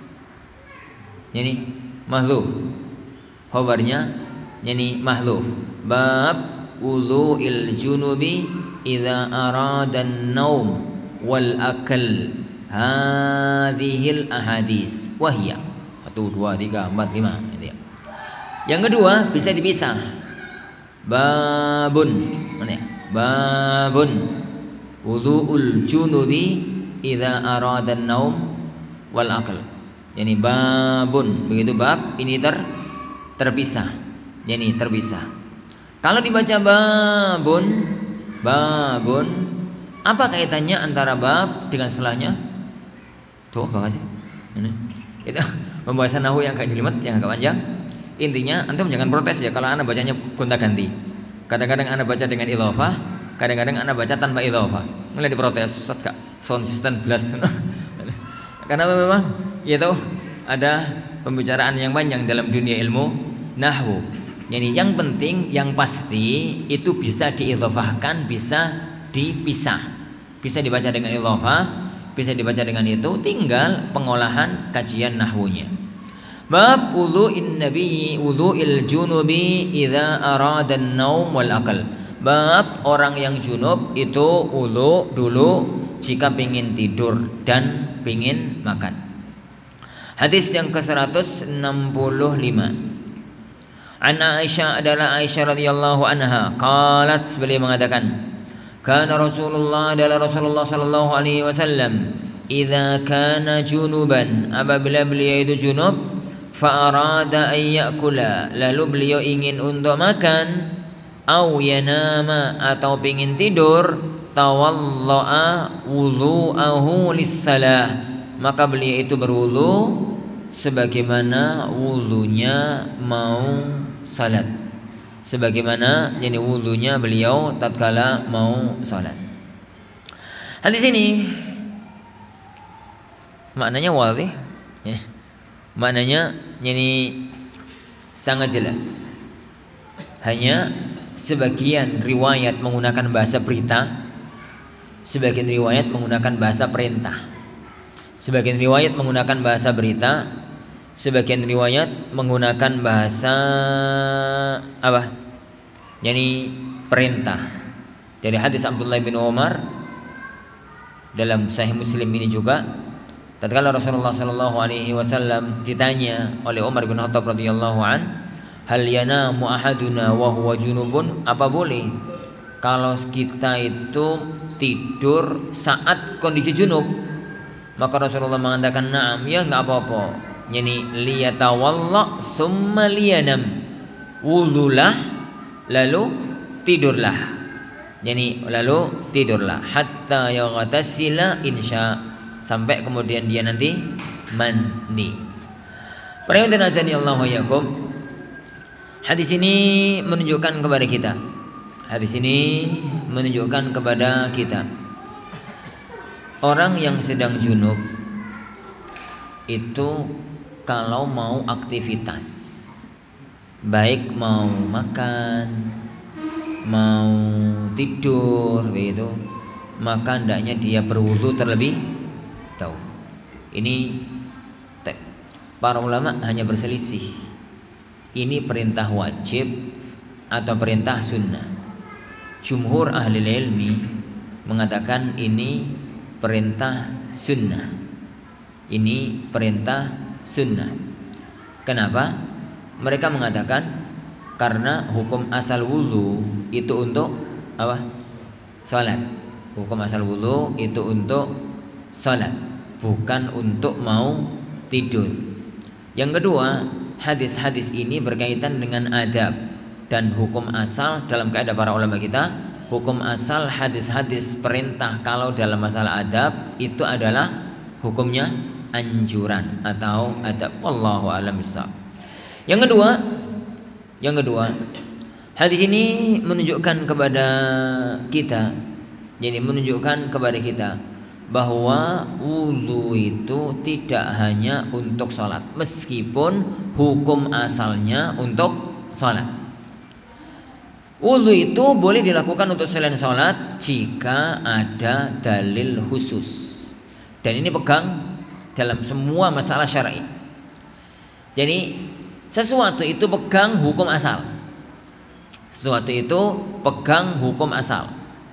Speaker 1: yani mahdhuf. Khobarnya yani mahdhuf. Bab wudu'il junubi idza arada an-naum wal akal. Hadhil ahadits wahya 1 2 3 4 5 gitu ya. Yang kedua bisa dipisah. Babun mana ya? Babun wudu'ul junubi idza arada an-naum wal akal. Yani babun, begitu bab ini terpisah. Yani terpisah. Kalau dibaca babun, babun, apa kaitannya antara bab dengan setelahnya? Tuh, makasih. Ini itu pembahasan nahwu yang agak jelimet, yang agak panjang. Intinya antum jangan protes ya kalau anda bacanya gonta-ganti. Kadang-kadang anda baca dengan idhofah, kadang-kadang anda baca tanpa idhofah. Mulai diprotes, Ustaz Kak, konsisten belas. Karena memang itu ada pembicaraan yang panjang dalam dunia ilmu nahwu. Jadi yang penting, yang pasti itu bisa diidhofahkan, bisa dipisah. Bisa dibaca dengan idhofah, bisa dibaca dengan itu, tinggal pengolahan kajian nahwunya. Bab wudu'in nabi wudu'il junubi idza arada an-naum wal akal. Bab orang yang junub itu wudu dulu jika pingin tidur dan pingin makan. Hadis yang ke-165. An Aisyah adalah Aisyah radhiyallahu anha, qalat beliau mengatakan, kana Rasulullah adalah Rasulullah sallallahu alaihi wasallam idza kana junuban, apabila beliau itu junub, fa arada ay yakula, lalu beliau ingin untuk makan, au yanama atau ingin tidur, tawalla'a wudu'ahu lis-salah, maka beliau itu berwudu sebagaimana wudunya mau salat. Sebagaimana yani wudunya beliau tatkala mau salat. Hadis ini maknanya wadih ya. Maknanya yani sangat jelas. Hanya sebagian riwayat menggunakan bahasa berita, sebagian riwayat menggunakan bahasa perintah. Sebagian riwayat menggunakan bahasa berita, sebagian riwayat menggunakan bahasa apa? Yani perintah. Dari hadis Abdullah bin Umar dalam Sahih Muslim ini juga, tatkala Rasulullah sallallahu alaihi wasallam ditanya oleh Umar bin Khattab radhiyallahu an, hal yanamu ahaduna wa huwa junubun, apa boleh kalau kita itu tidur saat kondisi junub? Maka Rasulullah mengatakan na'am, ya enggak apa-apa. Yani liyatawalla summa liyanam, wudulah lalu tidurlah. Yani lalu tidurlah hatta yaghtasila insya, sampai kemudian dia nanti mandi. Para hadirin azanillahu wa iyyakum, hadis ini menunjukkan kepada kita, hadis ini menunjukkan kepada kita, orang yang sedang junub itu kalau mau aktivitas, baik mau makan, mau tidur begitu, maka hendaknya dia berwudu terlebih dahulu. Ini para ulama hanya berselisih, ini perintah wajib atau perintah sunnah. Jumhur ahli ilmi mengatakan ini perintah sunnah. Ini perintah sunnah. Kenapa? Mereka mengatakan karena hukum asal wudu itu untuk apa? Salat. Hukum asal wudu itu untuk salat, bukan untuk mau tidur. Yang kedua, hadis-hadis ini berkaitan dengan adab dan hukum asal dalam kaidah para ulama kita. Hukum asal hadis-hadis perintah kalau dalam masalah adab itu adalah hukumnya anjuran atau adab. Wallahu a'lam bishawab. Yang kedua, Yang kedua, hadis ini menunjukkan kepada kita, jadi menunjukkan kepada kita bahwa wudu itu tidak hanya untuk sholat, meskipun hukum asalnya untuk sholat. Wudu itu boleh dilakukan untuk selain sholat jika ada dalil khusus, dan ini pegang dalam semua masalah syar'i. Jadi sesuatu itu pegang hukum asal. Sesuatu itu pegang hukum asal.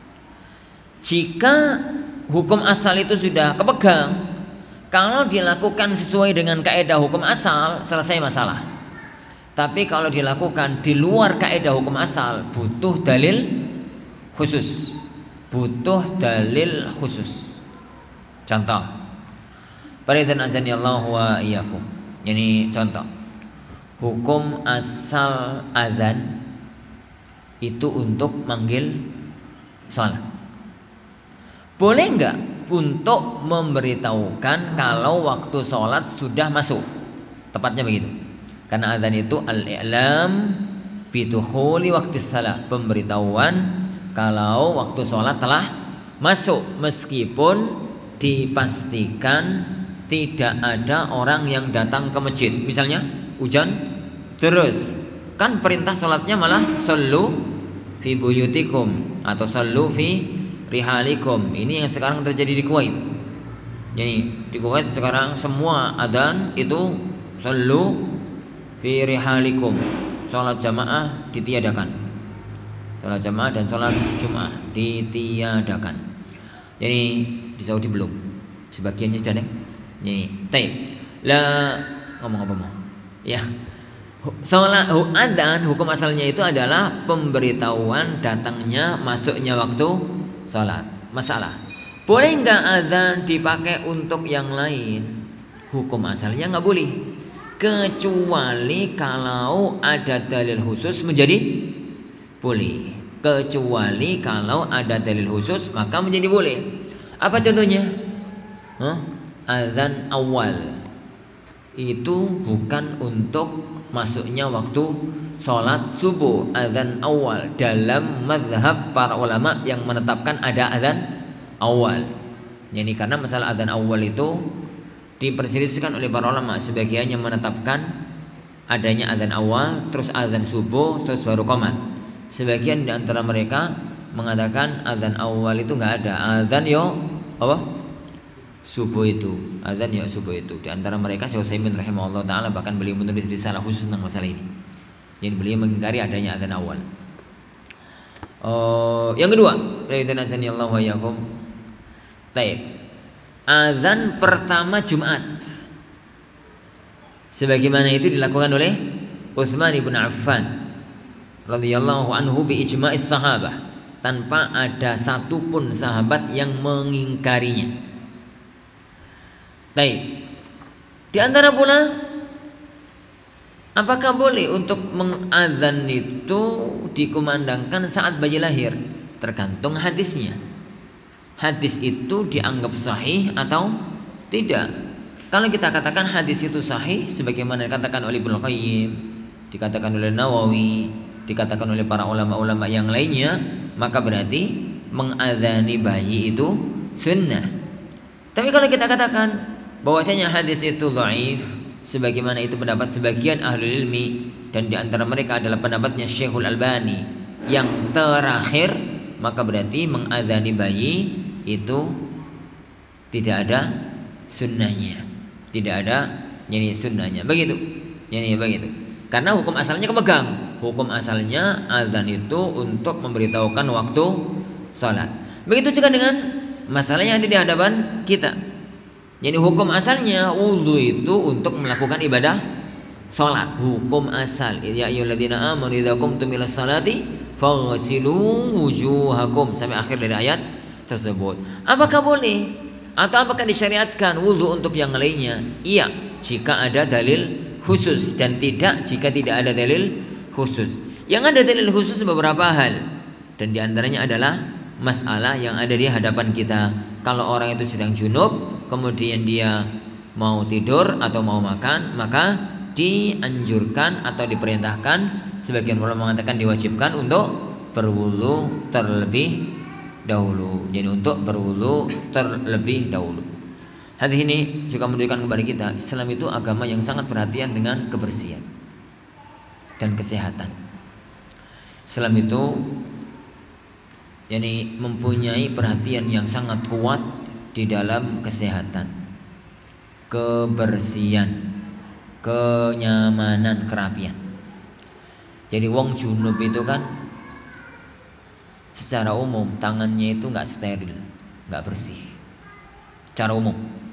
Speaker 1: Jika hukum asal itu sudah kepegang, kalau dilakukan sesuai dengan kaidah hukum asal, selesai masalah. Tapi kalau dilakukan di luar kaidah hukum asal, butuh dalil khusus. Butuh dalil khusus. Contoh, Paridhan azani Allah wa iyyakum. Ini contoh. Hukum asal azan itu untuk manggil sholat. Boleh enggak untuk memberitahukan kalau waktu sholat sudah masuk? Tepatnya begitu. Karena azan itu al-i'lam bidukhuli waktu salat, pemberitahuan kalau waktu sholat telah masuk, meskipun dipastikan tidak ada orang yang datang ke masjid. Misalnya hujan terus, kan perintah sholatnya malah sallu fi buyutikum atau sallu fi rihalikum. Ini yang sekarang terjadi di Kuwait. Jadi di Kuwait sekarang semua azan itu sallu fi rihalikum, sholat jamaah ditiadakan. Sholat jamaah dan sholat Jumat ditiadakan. Jadi di Saudi belum, sebagiannya sudah deh. Ini taib. Lah ngomong apa mau? Ya. Sholat adzan hukum asalnya itu adalah pemberitahuan datangnya masuknya waktu sholat. Masalah, boleh nggak adzan dipakai untuk yang lain? Hukum asalnya nggak boleh, kecuali kalau ada dalil khusus menjadi boleh. Kecuali kalau ada dalil khusus maka menjadi boleh. Apa contohnya? Adzan awal itu bukan untuk masuknya waktu sholat subuh. Adzan awal dalam mazhab para ulama yang menetapkan ada adzan awal. Jadi karena masalah adzan awal itu diperselisihkan oleh para ulama. Sebagian yang menetapkan adanya adzan awal, terus adzan subuh, terus baru qomat. Sebagian di antara mereka mengatakan adzan awal itu nggak ada, adzan yo apa? Subuh itu, azan ya subuh itu. Di antara mereka Syekh Utsaimin rahimahullah taala bahkan beliau menulis risalah khusus tentang masalah ini. Jadi beliau mengingkari adanya azan awal. Yang kedua, Allah wa yakum. Baik. Azan pertama Jumat. Sebagaimana itu dilakukan oleh Utsman bin Affan radhiyallahu anhu bi ijma'is sahabah, tanpa ada satupun sahabat yang mengingkarinya. Baik. Di antara pula, apakah boleh untuk mengadzan itu dikumandangkan saat bayi lahir? Tergantung hadisnya. Hadis itu dianggap sahih atau tidak. Kalau kita katakan hadis itu sahih, sebagaimana dikatakan oleh Ibnu Qayyim, dikatakan oleh Nawawi, dikatakan oleh para ulama-ulama yang lainnya, maka berarti mengadzani bayi itu sunnah. Tapi kalau kita katakan bahwasanya hadis itu dhaif, sebagaimana itu pendapat sebagian ahli ilmi, dan di antara mereka adalah pendapatnya Syekhul Albani yang terakhir, maka berarti mengadzani bayi itu tidak ada sunnahnya, tidak ada jadi sunnahnya. Begitu, jadi begitu. Karena hukum asalnya kepegang. Hukum asalnya azan itu untuk memberitahukan waktu sholat. Begitu juga dengan masalah yang ada di hadapan kita. Jadi hukum asalnya wudu itu untuk melakukan ibadah salat. Hukum asal, ya ayyuhalladzina amanu idza qumtum ilas salati faghsilu wujuhakum, sampai akhir dari ayat tersebut. Apakah boleh atau apakah disyariatkan wudu untuk yang lainnya? Iya, jika ada dalil khusus, dan tidak jika tidak ada dalil khusus. Yang ada dalil khusus beberapa hal, dan diantaranya adalah masalah yang ada di hadapan kita. Kalau orang itu sedang junub, kemudian dia mau tidur atau mau makan, maka dianjurkan atau diperintahkan, sebagian ulama mengatakan diwajibkan untuk berwudu terlebih dahulu. Jadi untuk berwudu terlebih dahulu. Hadis ini juga menunjukkan kepada kita Islam itu agama yang sangat perhatian dengan kebersihan dan kesehatan. Islam itu mempunyai perhatian yang sangat kuat di dalam kesehatan, kebersihan, kenyamanan, kerapian. Jadi wong junub itu kan secara umum tangannya itu nggak steril, nggak bersih, secara umum.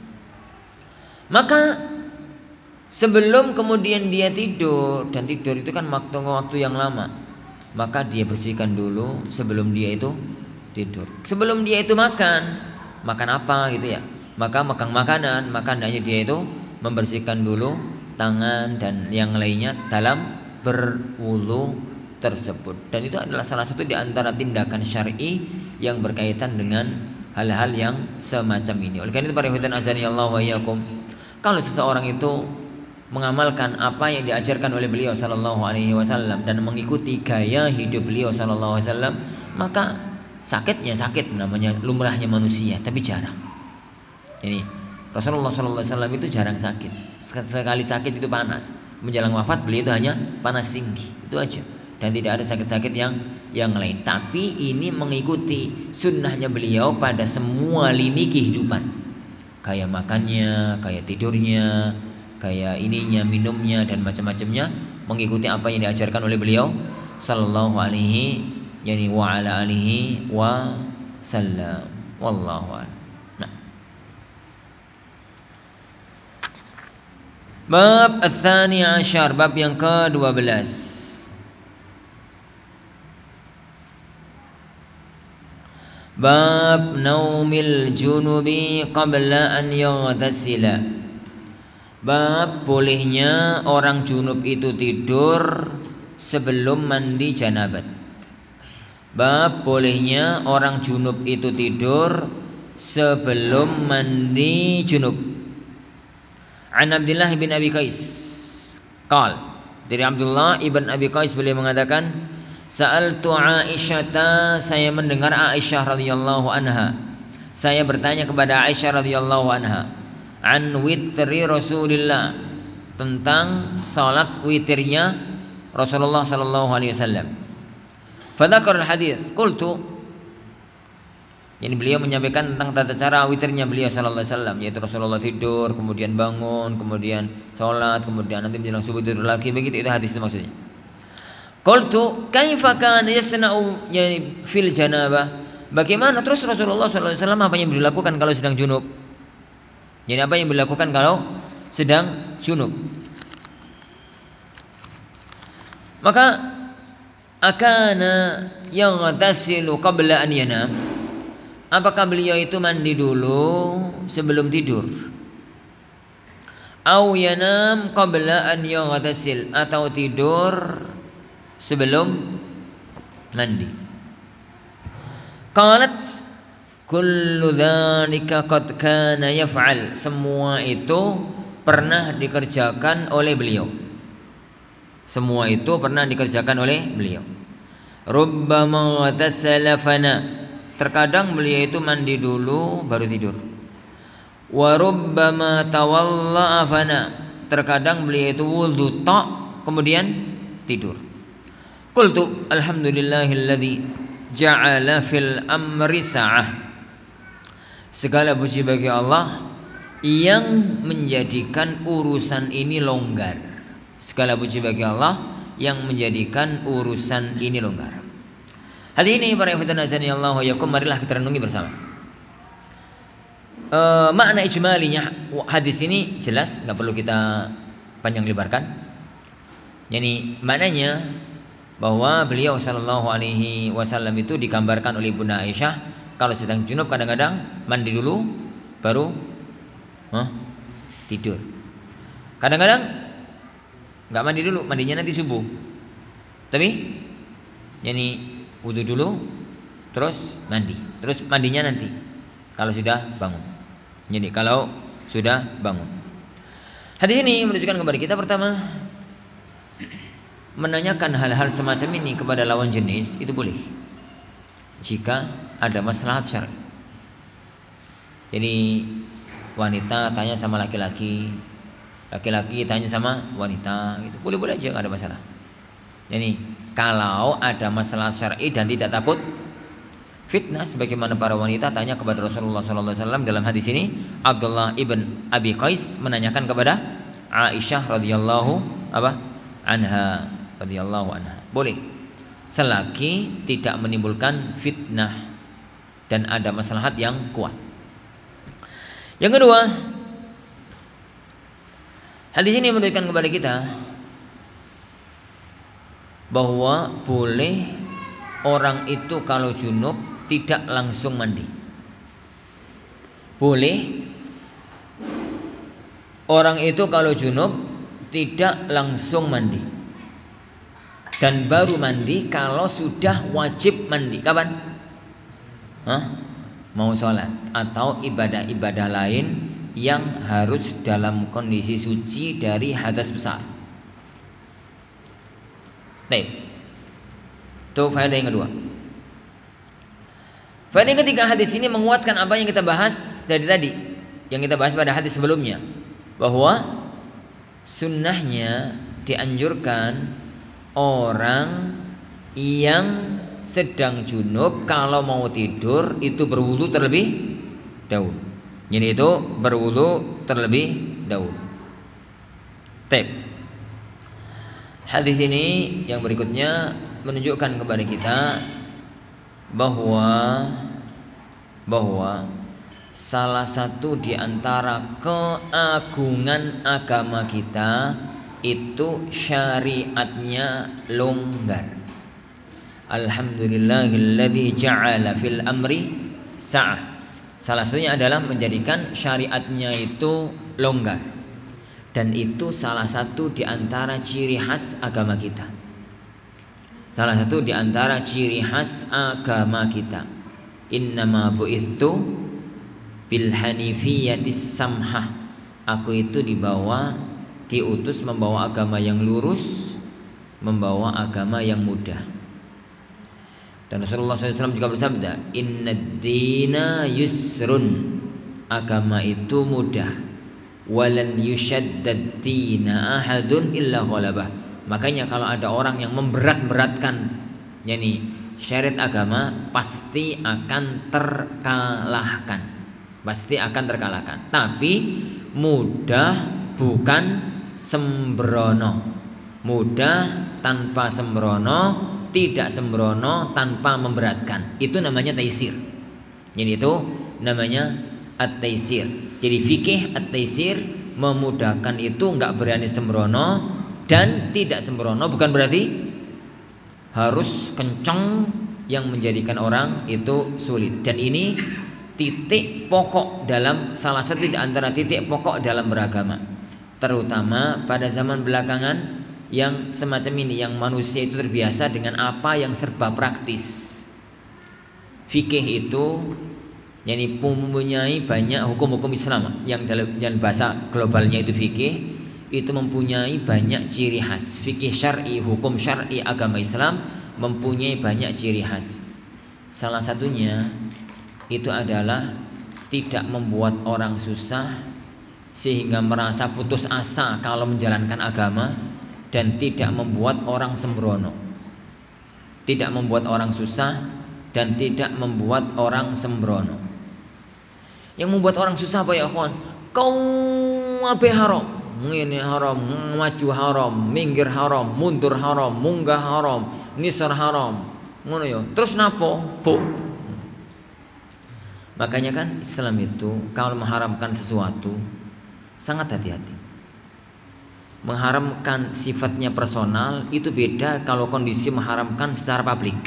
Speaker 1: Maka sebelum kemudian dia tidur, dan tidur itu kan waktu yang lama, maka dia bersihkan dulu sebelum dia itu tidur. Sebelum dia itu makan apa gitu ya, maka makan makanan, maka hendaknya dia itu membersihkan dulu tangan dan yang lainnya dalam berwudu tersebut. Dan itu adalah salah satu di antara tindakan syar'i yang berkaitan dengan hal-hal yang semacam ini. Oleh karena itu para hadirin azanillahu wa iyyakum, kalau seseorang itu mengamalkan apa yang diajarkan oleh beliau sallallahu alaihi wasallam dan mengikuti gaya hidup beliau sallallahu alaihi wasallam, maka sakitnya sakit, namanya lumrahnya manusia, tapi jarang. Ini Rasulullah sallallahu alaihi wasallam itu jarang sakit. Sekali sakit itu panas. Menjelang wafat beliau itu hanya panas tinggi, itu aja. Dan tidak ada sakit-sakit yang lain. Tapi ini mengikuti sunnahnya beliau pada semua lini kehidupan. Kayak makannya, kayak tidurnya, kayak ininya, minumnya dan macam-macamnya, mengikuti apa yang diajarkan oleh beliau sallallahu alaihi wa ala alihi wa sallam. Wallahu a'lam. Nah. Bab ats-tsani asyar, bab yang ke-12. Bab naumil junubi qabla an yaghtasila. Bab bolehnya orang junub itu tidur sebelum mandi janabat. Bab bolehnya orang junub itu tidur sebelum mandi junub. An Abdullah bin Abi Qais qal, dari Abdullah ibn Abi Qais beliau mengatakan, sa'altu Aisyah, saya mendengar Aisyah radhiyallahu anha, saya bertanya kepada Aisyah radhiyallahu anha, an witri Rasulillah, tentang salat witirnya Rasulullah sallallahu alaihi wasallam. Fadzakar al-hadits, qultu, jadi beliau menyampaikan tentang tata cara witirnya beliau sallallahu alaihi wasallam, yaitu Rasulullah tidur, kemudian bangun, kemudian salat, kemudian nanti menjelang subuh tidur lagi, begitu, itu hadis itu maksudnya. Qultu kaifa kana yasna'u yani fil janabah, bagaimana terus Rasulullah sallallahu alaihi wasallam apa yang beliau lakukan kalau sedang junub? Jadi apa yang beliau lakukan kalau sedang junub? Maka akana yaghtasilu qabla an yanam, apakah beliau itu mandi dulu sebelum tidur? Au yanam qabla an yaghtasil, atau tidur sebelum mandi? Qalat kullu dzalika qad kana yaf'al, semua itu pernah dikerjakan oleh beliau. Semua itu pernah dikerjakan oleh beliau. Rubbama ghatasala fana, terkadang beliau itu mandi dulu baru tidur. Wa rubbama tawalla'a fana, terkadang beliau itu wudu tok kemudian tidur. Qultu alhamdulillahilladzi ja'ala fil amri sa'ah, segala puji bagi Allah yang menjadikan urusan ini longgar. Segala puji bagi Allah yang menjadikan urusan ini longgar. Hadis ini para ikhwan azani Allah wa yakum, marilah kita renungi bersama. Makna ijmalinya hadis ini jelas, nggak perlu kita panjang lebarkan. Yani maknanya bahwa beliau sallallahu alaihi wasallam itu digambarkan oleh Bunda Aisyah kalau sedang junub kadang-kadang mandi dulu baru tidur. Kadang-kadang nggak mandi dulu, mandinya nanti subuh. Tapi yani wudu dulu terus mandi, terus mandinya nanti kalau sudah bangun. Jadi kalau sudah bangun. Hadis ini menunjukkan kepada kita, pertama, menanyakan hal-hal semacam ini kepada lawan jenis itu boleh jika ada maslahat syar'i. Jadi wanita tanya sama laki-laki, laki-laki tanya sama wanita, gitu. Boleh-boleh aja, nggak ada masalah. Jadi kalau ada masalah syar'i dan tidak takut fitnah, sebagaimana para wanita tanya kepada Rasulullah SAW dalam hadis ini, Abdullah ibn Abi Qais menanyakan kepada Aisyah radhiyallahu anha. Boleh, selagi tidak menimbulkan fitnah dan ada maslahat yang kuat. Yang kedua, hadis ini menunjukkan kepada kita bahwa boleh orang itu kalau junub tidak langsung mandi. Boleh orang itu kalau junub tidak langsung mandi, dan baru mandi kalau sudah wajib mandi. Kapan? Mau sholat atau ibadah-ibadah lain yang harus dalam kondisi suci dari hadas besar. Itu faedah yang kedua. Faedah yang ketiga, hadis ini menguatkan apa yang kita bahas dari tadi, yang kita bahas pada hadis sebelumnya, bahwa sunnahnya dianjurkan orang yang sedang junub kalau mau tidur itu berwudu terlebih dahulu. Jadi itu berwudu terlebih dahulu. Hadis ini yang berikutnya menunjukkan kepada kita bahwa salah satu di antara keagungan agama kita itu syariatnya longgar. Alhamdulillahilladzi ja'ala fil amri sa'ah. Salah satunya adalah menjadikan syariatnya itu longgar, dan itu salah satu di antara ciri khas agama kita. Salah satu di antara ciri khas agama kita. Innama bu'itsu bil hanifiyatis samhah. Aku itu diutus membawa agama yang lurus, membawa agama yang mudah. Dan Rasulullah SAW juga bersabda, Innad dina yusrun. Agama itu mudah. Walan yushaddad dina ahadun illa ghalabah. Makanya kalau ada orang yang memberat-beratkan syariat agama, pasti akan terkalahkan. Pasti akan terkalahkan. Tapi mudah bukan sembrono. Mudah tanpa sembrono, tidak sembrono tanpa memberatkan. Itu namanya taisir. Jadi itu namanya at-taisir. Jadi fikih at-taisir, memudahkan itu enggak berani sembrono dan tidak sembrono, bukan berarti harus kencang yang menjadikan orang itu sulit. Dan ini titik pokok dalam, salah satu di antara titik pokok dalam beragama, terutama pada zaman belakangan yang semacam ini, yang manusia itu terbiasa dengan apa yang serba praktis. Fikih itu mempunyai banyak hukum-hukum Islam yang dalam bahasa globalnya itu fikih, itu mempunyai banyak ciri khas. Fikih syar'i, hukum syar'i agama Islam mempunyai banyak ciri khas. Salah satunya itu adalah tidak membuat orang susah sehingga merasa putus asa kalau menjalankan agama, dan tidak membuat orang sembrono. Tidak membuat orang susah dan tidak membuat orang sembrono. Yang membuat orang susah apa ya kawan? Kau ape haram, ini haram, maju haram, minggir haram, mundur haram, munggah haram, nisar haram, ngono ya. Terus napo? Bu. Makanya kan Islam itu kalau mengharamkan sesuatu sangat hati-hati. Mengharamkan sifatnya personal itu beda kalau kondisi mengharamkan secara publik.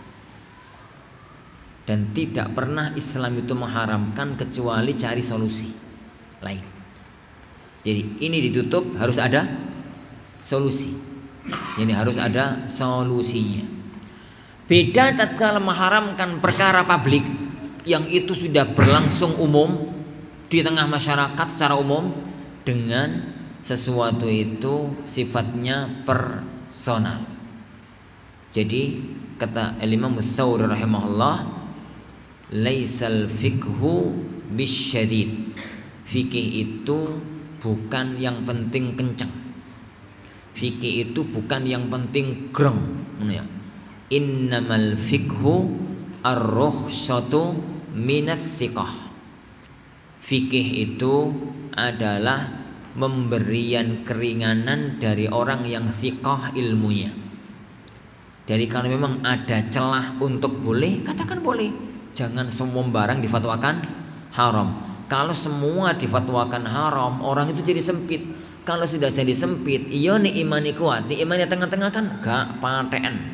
Speaker 1: Dan tidak pernah Islam itu mengharamkan kecuali cari solusi lain. Jadi ini ditutup, harus ada solusi. Jadi harus ada solusinya. Beda tatkala mengharamkan perkara publik yang itu sudah berlangsung umum di tengah masyarakat secara umum, dengan sesuatu itu sifatnya personal. Jadi kata Imam Ats-Tsauri rahimahullah, laisal fiqhu bisyadid. Fikih itu bukan yang penting kencang. Fikih itu bukan yang penting greng, ya. Innamal fiqhu ar-rukhsatu minas siqah. Fikih itu adalah pemberian keringanan dari orang yang siqah ilmunya. Jadi kalau memang ada celah untuk boleh, katakan boleh. Jangan semua barang difatwakan haram. Kalau semua difatwakan haram, orang itu jadi sempit. Kalau sudah jadi sempit, iya nih imani kuat, nih imani tengah-tengah kan gak paten.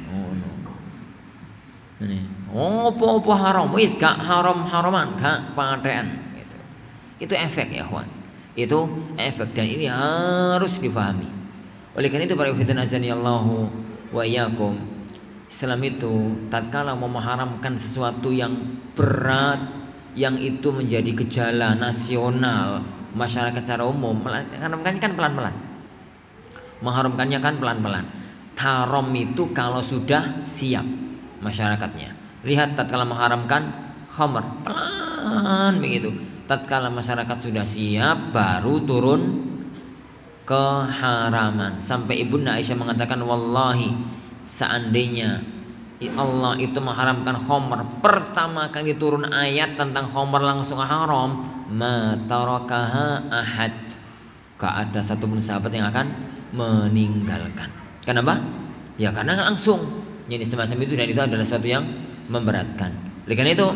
Speaker 1: Ini, apa haram, wis gak haram-haraman, gak paten. Gitu. Itu efek ya kawan. Itu efek dan ini harus dipahami. Oleh karena itu para ikhwan azanillahu wa iyyakum, Islam itu tatkala mau mengharamkan sesuatu yang berat, yang itu menjadi gejala nasional masyarakat secara umum, mengharamkannya kan pelan-pelan. Mengharamkannya kan pelan-pelan. Haram itu kalau sudah siap masyarakatnya. Lihat tatkala mengharamkan khamr, pelan begitu. Tatkala masyarakat sudah siap baru turun keharaman. Sampai Ibunda Aisyah mengatakan, wallahi seandainya Allah itu mengharamkan khamr, pertama kali turun ayat tentang khamr langsung haram, ma tarakaha ahad, gak ada satupun sahabat yang akan meninggalkan. Kenapa? Ya karena langsung. Jadi semacam itu, dan itu adalah sesuatu yang memberatkan. Oleh karena itu,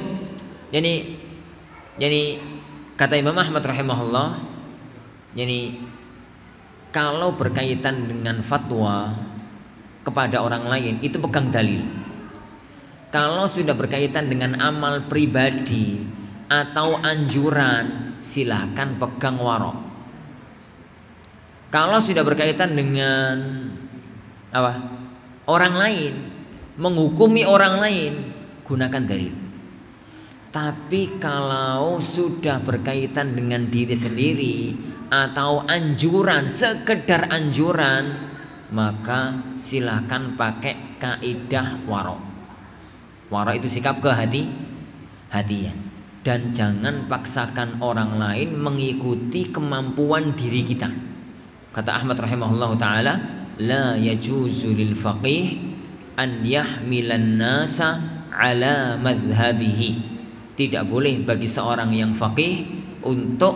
Speaker 1: jadi kata Imam Ahmad rahimahullah, jadi kalau berkaitan dengan fatwa kepada orang lain itu pegang dalil. Kalau sudah berkaitan dengan amal pribadi atau anjuran, silahkan pegang warok. Kalau sudah berkaitan dengan apa? Orang lain, menghukumi orang lain, gunakan dalil. Tapi kalau sudah berkaitan dengan diri sendiri atau anjuran, sekedar anjuran, maka silahkan pakai kaidah warok. Warok itu sikap kehati-hatian, dan jangan paksakan orang lain mengikuti kemampuan diri kita. Kata Ahmad rahimahullah taala, la yajuzu lil faqih an yahmilan nasa ala madhhabihi. Tidak boleh bagi seorang yang faqih untuk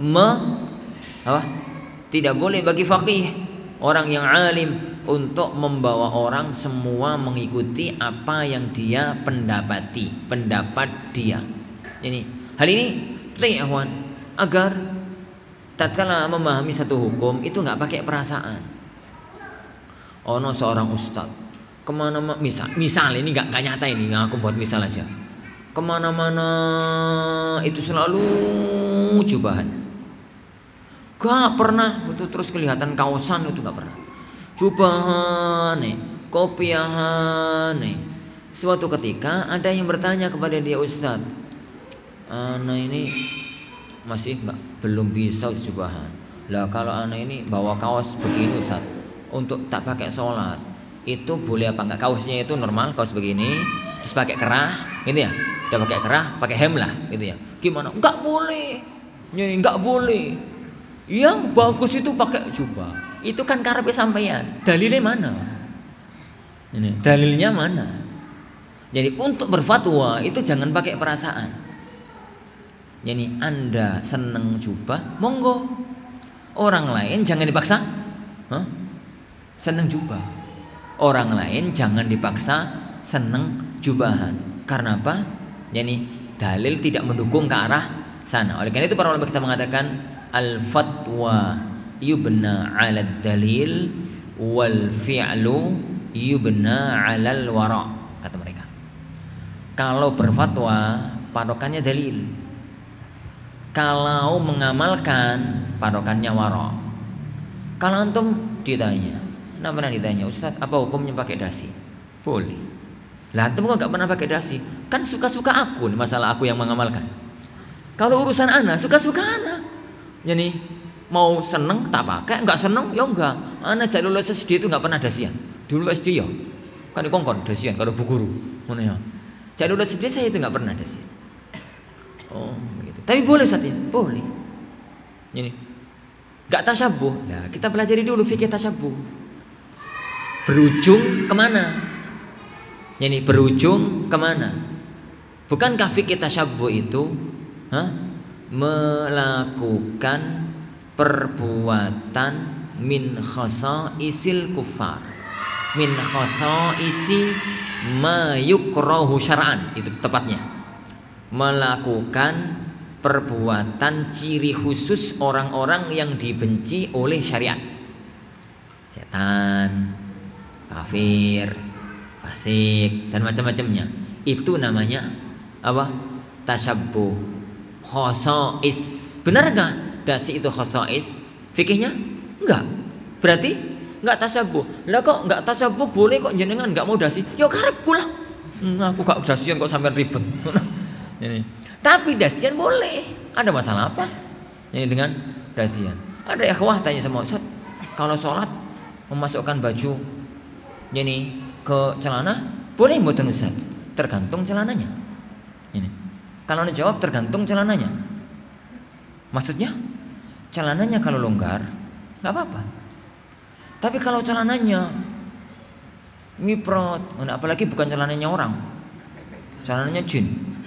Speaker 1: tidak boleh bagi faqih, orang yang alim, untuk membawa orang semua mengikuti apa yang dia pendapati, pendapat dia. Ini hal ini penting ya kawan, agar tatkala memahami satu hukum itu nggak pakai perasaan. Ono seorang ustaz kemana-mana, misal ini nggak nyata, ini nggak, aku buat misal aja. Kemana-mana itu selalu jubahan, gak pernah itu terus kelihatan kaosan, itu gak pernah. Jubahan kopiahan Suatu ketika ada yang bertanya kepada dia, Ustaz, ana ini masih belum bisa jubahan. Lah kalau ana ini bawa kaos begini Ustaz, untuk tak pakai sholat, itu boleh apa enggak? Kaosnya itu normal, kaos begini, terus pakai kerah, gitu ya. Sudah pakai kerah, pakai hem lah, gitu ya. Gimana? Enggak boleh. Ini enggak boleh. Yang bagus itu pakai jubah. Itu kan karepe sampeyan. Dalilnya mana? Ini dalilnya mana? Jadi untuk berfatwa itu jangan pakai perasaan. Jadi Anda seneng jubah, monggo. Orang lain jangan dipaksa. Seneng jubah. Orang lain jangan dipaksa seneng jubahan. Karena apa? Yani dalil tidak mendukung ke arah sana. Oleh karena itu para ulama kita mengatakan al-fatwa yubna 'ala dalil wal fi'lu yubna 'alal wara', kata mereka. Kalau berfatwa patokannya dalil. Kalau mengamalkan patokannya wara'. Kalau antum ditanya, pernah ditanya, Ustaz, apa hukumnya pakai dasi? Boleh. Lah antum kok gak pernah pakai dasi? Kan suka-suka aku nih, masalah aku yang mengamalkan. Kalau urusan ana, suka-suka ana. Jadi Mau seneng tak pakai, enggak seneng ya enggak. Anak jak lulus SD itu enggak pernah dasian. Dulu SD ya. Kan dikongkon dasian kalau bu guru. Ngono ya. Jak lulus SD saya itu enggak pernah dasian. Oh, begitu. Tapi boleh Ustaz ya? Boleh. Ini enggak tasyabuh. Nah, kita pelajari dulu fikih tasyabuh. Berujung kemana? Ini berujung kemana? Bukankah fikih tasyabuh itu melakukan perbuatan min khasaisil kufar, min khasaisi ma yukrahu syar'an, itu tepatnya melakukan perbuatan ciri khusus orang-orang yang dibenci oleh syariat. Setan, kafir, fasik dan macam-macamnya. Itu namanya apa? Tasyabbuh. Khasais. Benar enggak? Dasi itu khasais, fikihnya enggak. Berarti enggak tasyabuh. Lah kok enggak tasyabuh boleh kok jenengan enggak mau dasi? Ya karepku lah. Aku gak dasian kok sampai ribet. Ini. Tapi dasian boleh. Ada masalah apa? Ini dengan dasian. Ada ikhwah tanya sama Ustaz, kalau sholat memasukkan baju ini ke celana boleh mboten Ustaz? Tergantung celananya. Ini. Kalau anda jawab tergantung celananya. Maksudnya celananya kalau longgar nggak apa-apa. Tapi kalau celananya ngiprot, apalagi bukan celananya orang, celananya jin,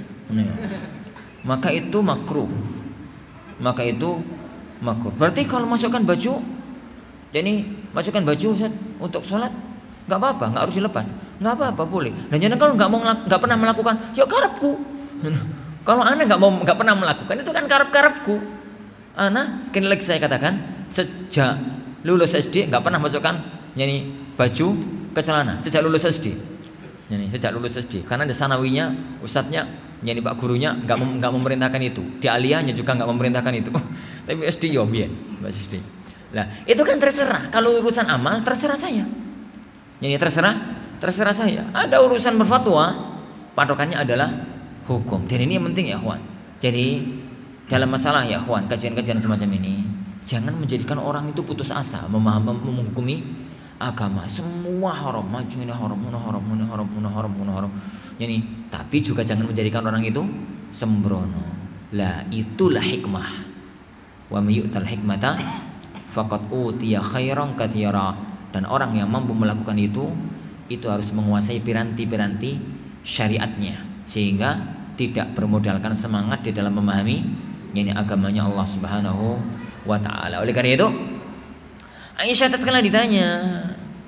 Speaker 1: maka itu makruh. Maka itu makruh. Berarti kalau masukkan baju, jadi masukkan baju untuk sholat nggak apa-apa, nggak harus dilepas, nggak apa-apa boleh. Dan jangan kalau nggak pernah melakukan, ya karepku. Kalau anda nggak pernah melakukan itu kan karep-karepku. Ana sekali lagi saya katakan, sejak lulus SD nggak pernah masukkan yani baju ke celana. Sejak lulus SD, yani sejak lulus SD. Karena di sanawinya ustadznya, yani pak gurunya nggak memerintahkan itu. Di aliyahnya juga nggak memerintahkan itu. Tapi SD yo biyen, Mbak SD. Lah itu kan terserah. Kalau urusan amal terserah saya. Yani terserah saya. Ada urusan berfatwa, patokannya adalah hukum. Dan ini yang penting ya kawan. Jadi dalam masalah ya kawan, kajian-kajian semacam ini jangan menjadikan orang itu putus asa menghukumi agama. Semua haram, maju ini haram, haram. Yani, tapi juga jangan menjadikan orang itu sembrono. Lah itulah hikmah. Wa may yu'tal hikmata faqad utiya khairan katsira. Dan orang yang mampu melakukan itu harus menguasai piranti-piranti syariatnya sehingga tidak bermodalkan semangat di dalam memahami yakni agamanya Allah Subhanahu wa taala. Oleh karena itu Aisyah tatkala ditanya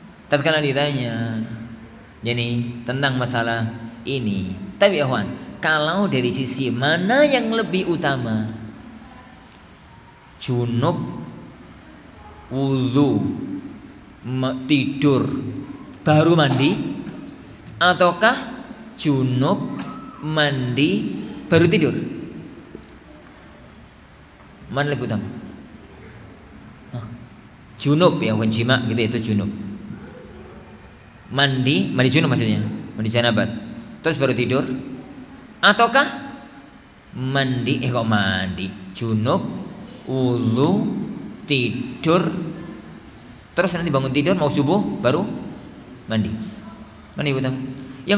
Speaker 1: yakni tentang masalah ini. Tapi ikhwan, kalau dari sisi mana yang lebih utama? Junub, wudu, tidur baru mandi, ataukah junub mandi baru tidur? Mana lebih utama? Junub ya, bukan jima gitu, itu junub. Mandi junub maksudnya, mandi janabat, terus baru tidur, ataukah mandi junub, wudu, tidur, terus nanti bangun tidur mau subuh baru mandi. Mana yang utama? Yang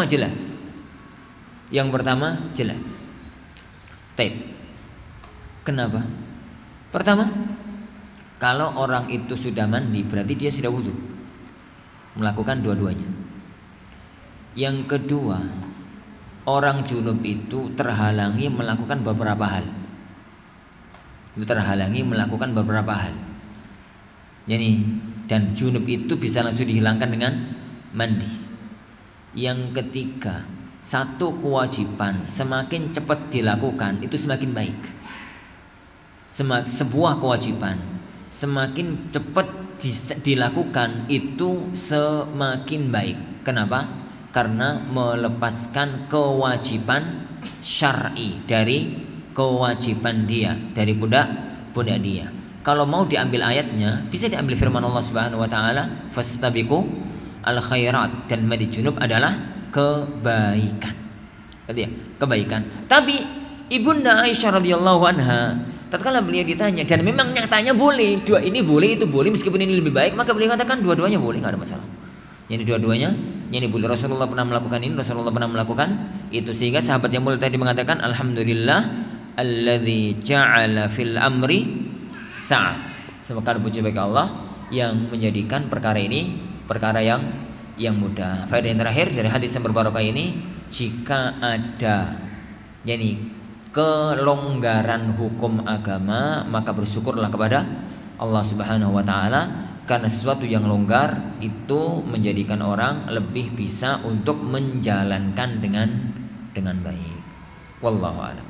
Speaker 1: pertama jelas. Taib. Kenapa? Pertama, kalau orang itu sudah mandi berarti dia sudah wudu, melakukan dua-duanya. Yang kedua, orang junub itu terhalangi melakukan beberapa hal. Yani, dan junub itu bisa langsung dihilangkan dengan mandi. Yang ketiga, satu kewajiban semakin cepat dilakukan itu semakin baik. Sebuah kewajiban semakin cepat dilakukan itu semakin baik. Kenapa? Karena melepaskan kewajiban syar'i dari kewajiban dia, dari budak dia. Kalau mau diambil ayatnya, bisa diambil firman Allah Subhanahu wa taala, fastabiqu al khairat, dan mandi junub adalah kebaikan. Kebaikan. Tapi Ibunda Aisyah radhiyallahu anha tatkala beliau ditanya, dan memang nyatanya boleh, dua ini boleh, itu boleh, meskipun ini lebih baik, maka beliau katakan dua-duanya boleh, nggak ada masalah. Jadi dua-duanya ini boleh. Rasulullah pernah melakukan ini, Rasulullah pernah melakukan itu, sehingga sahabat yang mulia tadi mengatakan alhamdulillah alladzi ja'ala fil amri sa'ah. Semoga puji bagi Allah yang menjadikan perkara ini perkara yang mudah. Faedah yang terakhir dari hadis yang berbarokah ini, jika ada kelonggaran hukum agama, maka bersyukurlah kepada Allah Subhanahu wa taala, karena sesuatu yang longgar itu menjadikan orang lebih bisa untuk menjalankan dengan baik. Wallahu a'lam.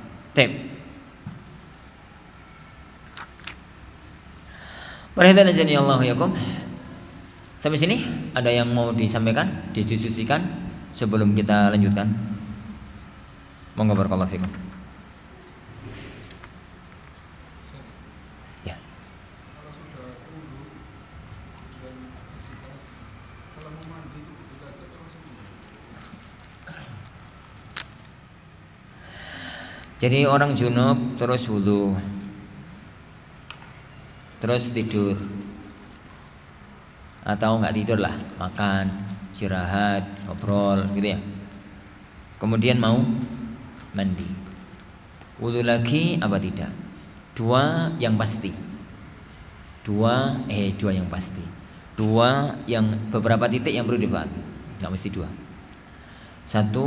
Speaker 1: Perhatian aja nih Allah yakum. Sampai sini ada yang mau disampaikan, didiskusikan sebelum kita lanjutkan? Monggo barakallahu fikum. Ya. Jadi orang junub terus wudu, terus tidur, atau nggak tidur lah, makan, istirahat, ngobrol gitu ya. Kemudian mau mandi, wudu lagi apa tidak? Dua yang pasti. Dua yang beberapa titik yang perlu dipahami. Nggak mesti dua. Satu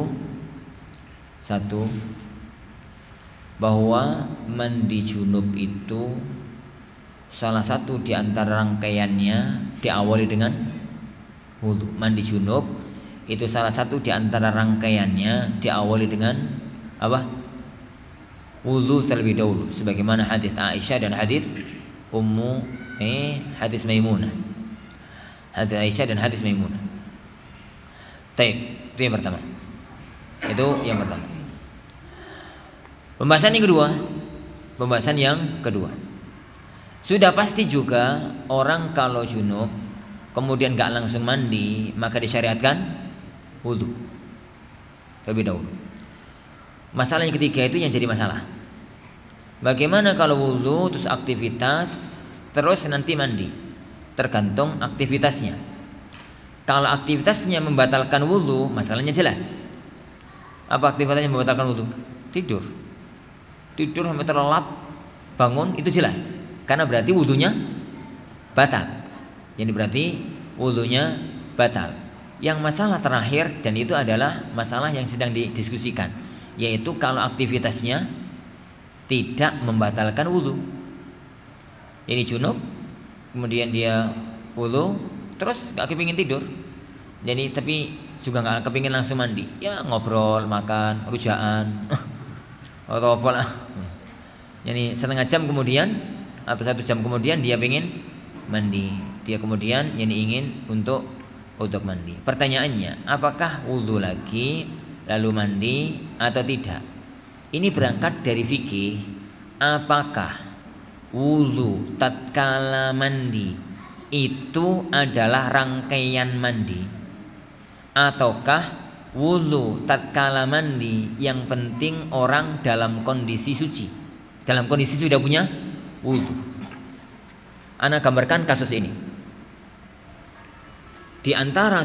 Speaker 1: bahwa mandi junub itu salah satu di antara rangkaiannya diawali dengan wudu. Mandi junub itu salah satu di antara rangkaiannya diawali dengan apa? Wudu terlebih dahulu, sebagaimana hadis Aisyah dan hadis hadis Maimunah. Hadis Aisyah dan hadis Maimunah. Itu yang pertama. Pembahasan yang kedua. Sudah pasti juga orang kalau junub kemudian gak langsung mandi, maka disyariatkan wudu terlebih dahulu. Masalah yang ketiga itu yang jadi masalah. Bagaimana kalau wudu terus aktivitas terus nanti mandi? Tergantung aktivitasnya. Kalau aktivitasnya membatalkan wudu, masalahnya jelas. Apa aktivitasnya membatalkan wudu? Tidur sampai terlelap, bangun, itu jelas. Karena berarti wudunya batal. Jadi berarti wudunya batal. Yang masalah terakhir, dan itu adalah masalah yang sedang didiskusikan, yaitu kalau aktivitasnya tidak membatalkan wudu. Jadi junub, kemudian dia wudu, terus gak kepingin tidur. Jadi tapi juga gak kepingin langsung mandi. Ya ngobrol, makan, rujaan atau apa lah. Jadi setengah jam kemudian atau 1 jam kemudian dia pengen mandi. Dia kemudian ingin untuk mandi. Pertanyaannya, apakah wudu lagi lalu mandi atau tidak? Ini berangkat dari fikih. Apakah wudu tatkala mandi itu adalah rangkaian mandi, ataukah wudu tatkala mandi yang penting orang dalam kondisi suci, dalam kondisi sudah punya wudu? Ana gambarkan kasus ini. Di antara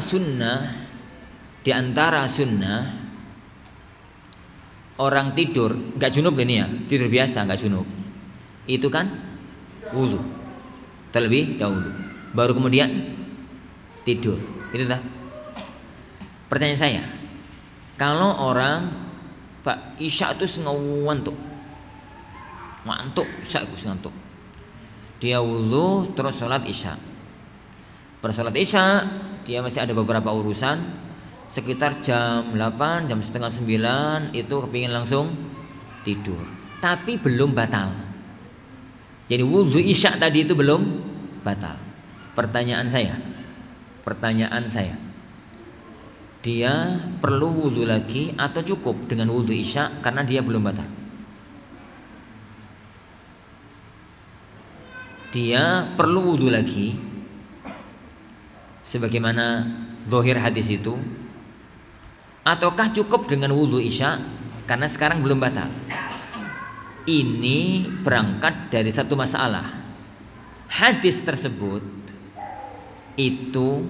Speaker 1: sunnah orang tidur nggak junub ini ya, tidur biasa nggak junub, itu kan wudu terlebih dahulu, baru kemudian tidur. Itu dah. Pertanyaan saya, kalau orang Pak Isya itu ngantuk, ngantuk, dia wudu terus sholat Isya. Bersolat Isya dia masih ada beberapa urusan, sekitar jam 8, jam setengah 9 itu kepingin langsung tidur, tapi belum batal. Jadi wudu Isya tadi itu belum batal. Pertanyaan saya, dia perlu wudu lagi atau cukup dengan wudu Isya karena dia belum batal? Dia perlu wudu lagi sebagaimana zahir hadis itu, ataukah cukup dengan wudu Isya karena sekarang belum batal? ini berangkat dari satu masalah. Hadis tersebut itu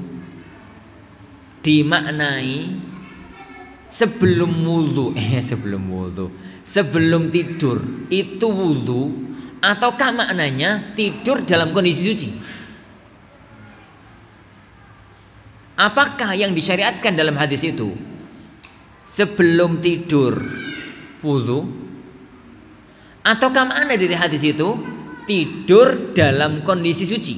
Speaker 1: dimaknai sebelum wudu, sebelum tidur itu wudu, ataukah maknanya tidur dalam kondisi suci? Apakah yang disyariatkan dalam hadis itu sebelum tidur wudu, ataukah makna dari hadis itu tidur dalam kondisi suci?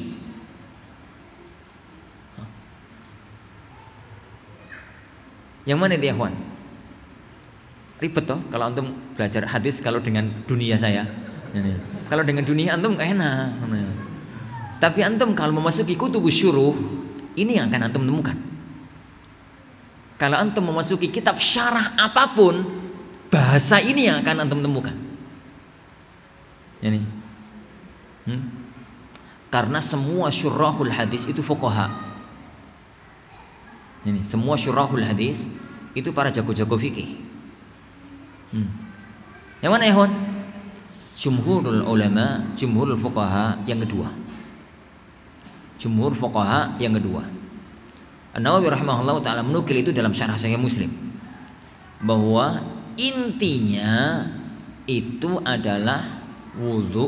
Speaker 1: Yang mana itu ya kawan? Ribet toh kalau antum belajar hadis kalau dengan dunia saya. Kalau dengan dunia antum enak. Tapi antum kalau memasuki kutubus syuruh, ini yang akan antum temukan. Kalau antum memasuki kitab syarah apapun, bahasa ini yang akan antum temukan. Ini. Karena semua syurahul hadis itu fuqaha. Ini semua syurahul hadis itu para jago-jago fikih. Yang mana ya, jumhurul ulama, jumhurul fuqaha yang kedua. Jumhur fuqaha yang kedua. An-Nawawi rahimahullah taala menukil itu dalam syarah Sahih Muslim bahwa intinya itu adalah wudu,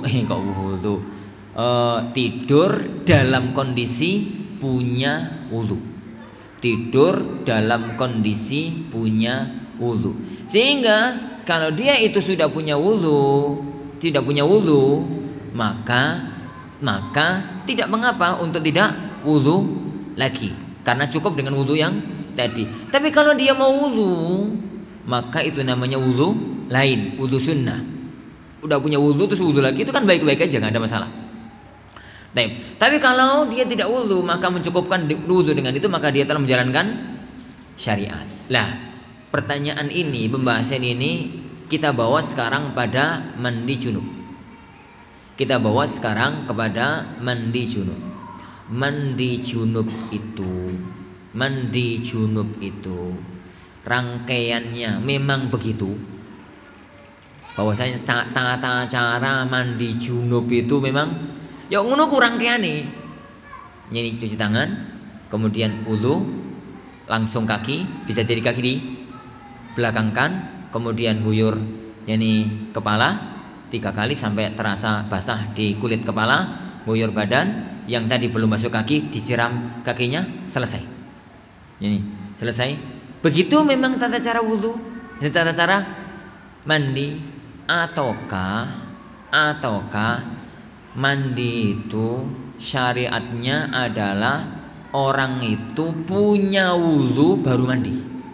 Speaker 1: tidur dalam kondisi punya wudu. Tidur dalam kondisi punya wudu. Sehingga kalau dia itu sudah punya wudu, tidak punya wudu, maka tidak mengapa untuk tidak wudu lagi, karena cukup dengan wudu yang tadi. Tapi kalau dia mau wudu, maka itu namanya wudu lain, wudu sunnah. Udah punya wudu terus wudu lagi, itu kan baik-baik aja, nggak ada masalah. Tapi kalau dia tidak wudu, maka mencukupkan wudu dengan itu, maka dia telah menjalankan syariat. Lah, pertanyaan ini, pembahasan ini kita bawa sekarang pada mandi junub. Kita bawa sekarang kepada mandi junub. Mandi junub itu rangkaiannya memang begitu. Bahwasanya tata cara mandi junub itu memang ya ngono ku rangkaiane. Ini cuci tangan, kemudian wudu, langsung kaki, bisa jadi kaki di belakangkan, kemudian guyur yani kepala 3 kali sampai terasa basah di kulit kepala, guyur badan, yang tadi belum masuk kaki disiram kakinya, selesai. Ini selesai. Begitu memang tata cara wudu, tata cara mandi, ataukah mandi itu syariatnya adalah orang itu punya wudu baru mandi.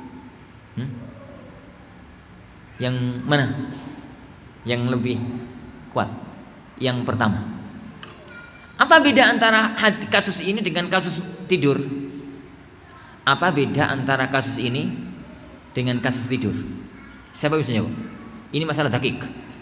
Speaker 1: Yang mana? Yang lebih kuat? Yang pertama. Apa beda antara kasus ini dengan kasus tidur? Apa beda antara kasus ini dengan kasus tidur? Siapa bisa jawab? Ini masalah dakik.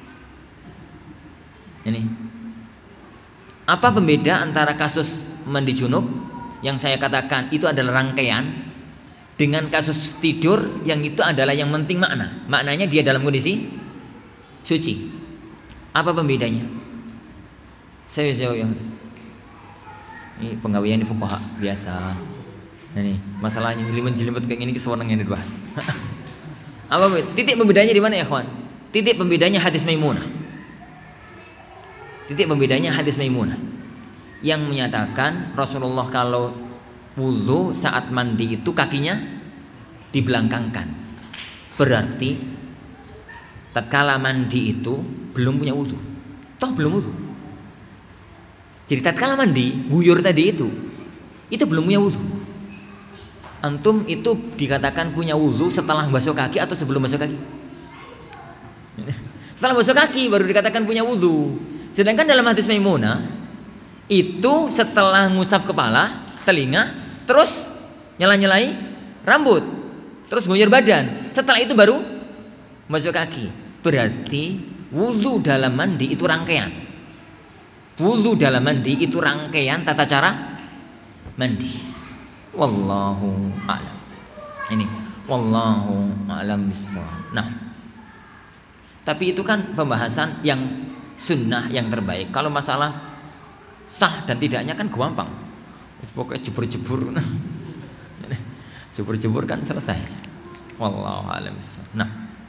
Speaker 1: Ini. Apa pembeda antara kasus mandi junub yang saya katakan itu adalah rangkaian dengan kasus tidur yang itu adalah yang penting makna. Maknanya dia dalam kondisi suci. Apa pembedanya? Saya jawab ya. Ini penggawean di fuqaha biasa. Nah ini masalahnya jelimet-jelimet kayak gini kesewenang yang dibahas. Apa titik pembedanya di mana ya kawan? Titik pembedanya hadis Maimunah. Titik pembedanya hadis Maimunah yang menyatakan Rasulullah kalau wudu saat mandi itu kakinya dibelakangkan. Berarti tatkala mandi itu belum punya wudu. Toh belum wudu. Jadi tatkala mandi, guyur tadi itu belum punya wudu. Antum itu dikatakan punya wudu setelah basuh kaki atau sebelum basuh kaki? Setelah basuh kaki baru dikatakan punya wudu. Sedangkan dalam hadis Maimunah itu setelah ngusap kepala, telinga, terus nyela-nyelai rambut, terus guyur badan. Setelah itu baru basuh kaki. Berarti wudu dalam mandi itu rangkaian. Wudu dalam mandi itu rangkaian tata cara mandi. Wallahu a'lam. Ini wallahu a'lam bissawab. Nah, Tapi itu kan pembahasan yang sunnah yang terbaik. Kalau masalah sah dan tidaknya kan gampang. Pokoknya jebur-jebur. Jebur-jebur kan selesai. Wallahu a'lam. Nah,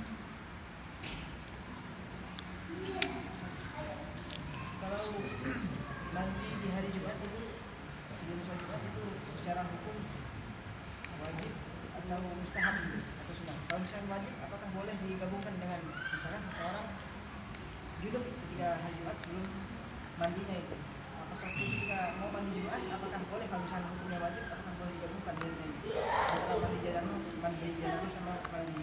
Speaker 2: nanti di hari Jumat itu sebelum sholat Jumat itu secara hukum wajib atau mustahab atau sunnah? Kalau misalnya wajib, apakah boleh digabungkan dengan misalkan seseorang junub ketika hari Jumat sebelum mandinya itu? Apa suatu ketika mau mandi Jumat, apakah boleh kalau misalnya hukumnya wajib, apakah boleh digabungkan dengan antara mandi janabah sama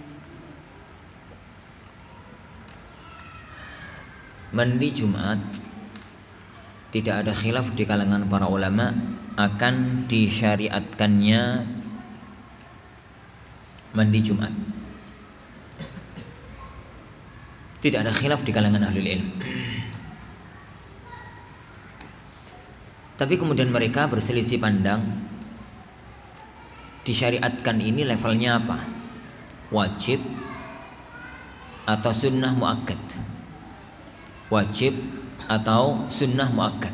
Speaker 1: mandi Jumat tidak ada khilaf di kalangan para ulama akan disyariatkannya mandi Jumat. Tidak ada khilaf di kalangan ahlul ilm. Tapi kemudian mereka berselisih pandang, disyariatkan ini levelnya apa? Wajib atau sunnah muakkad? Wajib atau sunnah muakkad?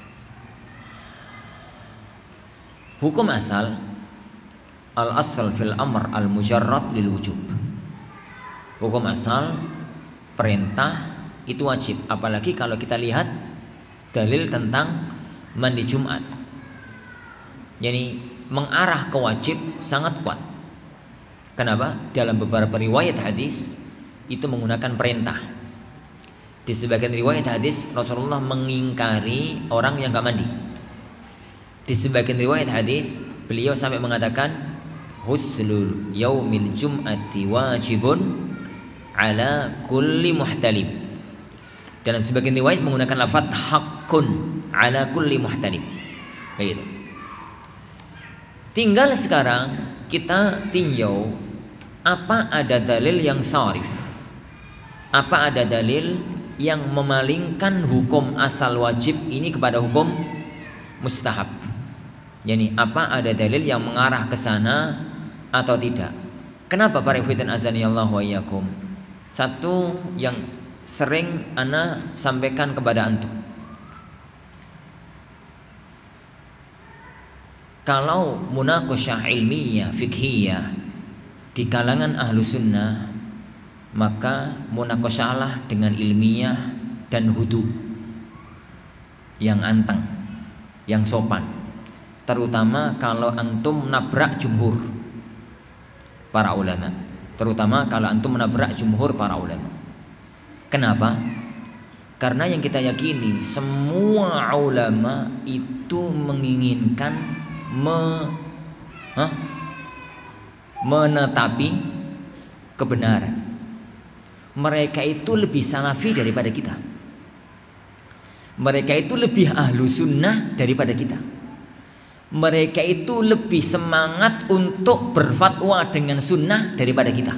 Speaker 1: Hukum asal al-asal fil amr al-mujarrad lil wujub. Hukum asal perintah itu wajib, apalagi kalau kita lihat dalil tentang mandi Jumat. Jadi mengarah ke wajib sangat kuat. Kenapa? Dalam beberapa riwayat hadis itu menggunakan perintah. Di sebagian riwayat hadis Rasulullah mengingkari orang yang gak mandi. Di sebagian riwayat hadis beliau sampai mengatakan huslul yaumil jum'ati wajibun ala kulli muhtalim. Dalam sebagian riwayat menggunakan lafaz haqqun ala kulli muhtalim. Begitu. Tinggal sekarang kita tinjau apa ada dalil yang sharif, apa ada dalil yang memalingkan hukum asal wajib ini kepada hukum mustahab. Yani apa ada dalil yang mengarah ke sana atau tidak? Kenapa para ikhwan azanillahu wa iyyakum? Satu yang sering ana sampaikan kepada antum. Kalau munaqasyah ilmiah fiqhiyah di kalangan ahlu sunnah, maka munaqasyahlah dengan ilmiah dan hudu yang anteng, yang sopan. Terutama kalau antum nabrak jumhur para ulama. Terutama kalau antum menabrak jumhur para ulama. Kenapa? Karena yang kita yakini semua ulama itu menginginkan menetapi kebenaran. Mereka itu lebih salafi daripada kita. Mereka itu lebih ahlu sunnah daripada kita. Mereka itu lebih semangat untuk berfatwa dengan sunnah daripada kita.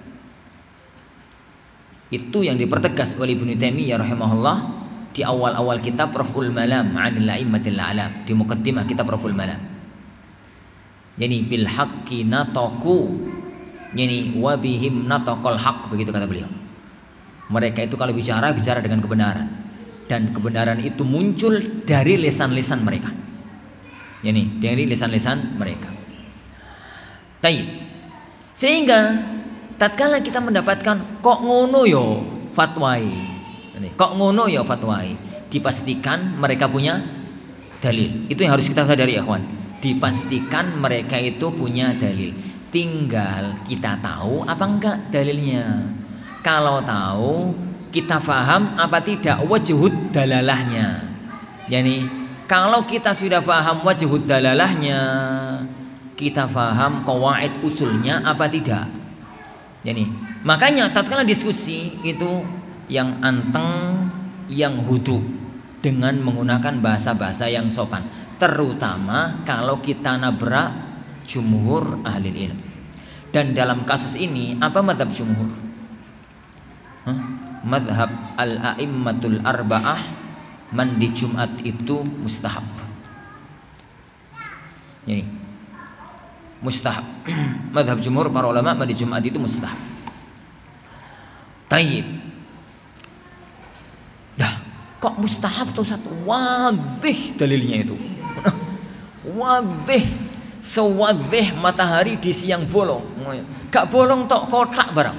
Speaker 1: Itu yang dipertegas oleh Ibnu Taimiyah rahimahullah di awal-awal kitab Raf'ul Malam 'anil a'immatil a'lam, di muqaddimah kitab Raf'ul Malam. Yani bil haqqi nataqu, yani wa bihim nataqal haqq, begitu kata beliau. Mereka itu kalau bicara dengan kebenaran, dan kebenaran itu muncul dari lisan-lisan mereka. Yani dari lisan-lisan mereka. Taib. Sehingga tatkala kita mendapatkan kok ngono yo fatwai, kok ngono yo fatwai, dipastikan mereka punya dalil. Itu yang harus kita sadari ya kawan. Dipastikan mereka itu punya dalil. Tinggal kita tahu apa enggak dalilnya. Kalau tahu, kita faham apa tidak wajhud dalalahnya. Yani kalau kita sudah faham wajhud dalalahnya, kita faham qawaid usulnya apa tidak. Yani makanya tatkala diskusi itu yang anteng, yang hudu, dengan menggunakan bahasa-bahasa yang sopan. Terutama kalau kita nabrak jumhur ahli ilm. Dan dalam kasus ini apa madhab jumhur? Madhab al-a'immatul arba'ah, mandi Jumat itu mustahab. Jadi mustahab. Madhab jumhur para ulama mandi Jumat itu mustahab. Tayyib. Kok mustahab tuh satu? Wadih dalilnya itu. Wadih, sewadih matahari di siang bolong. Gak bolong tok, kotak barang.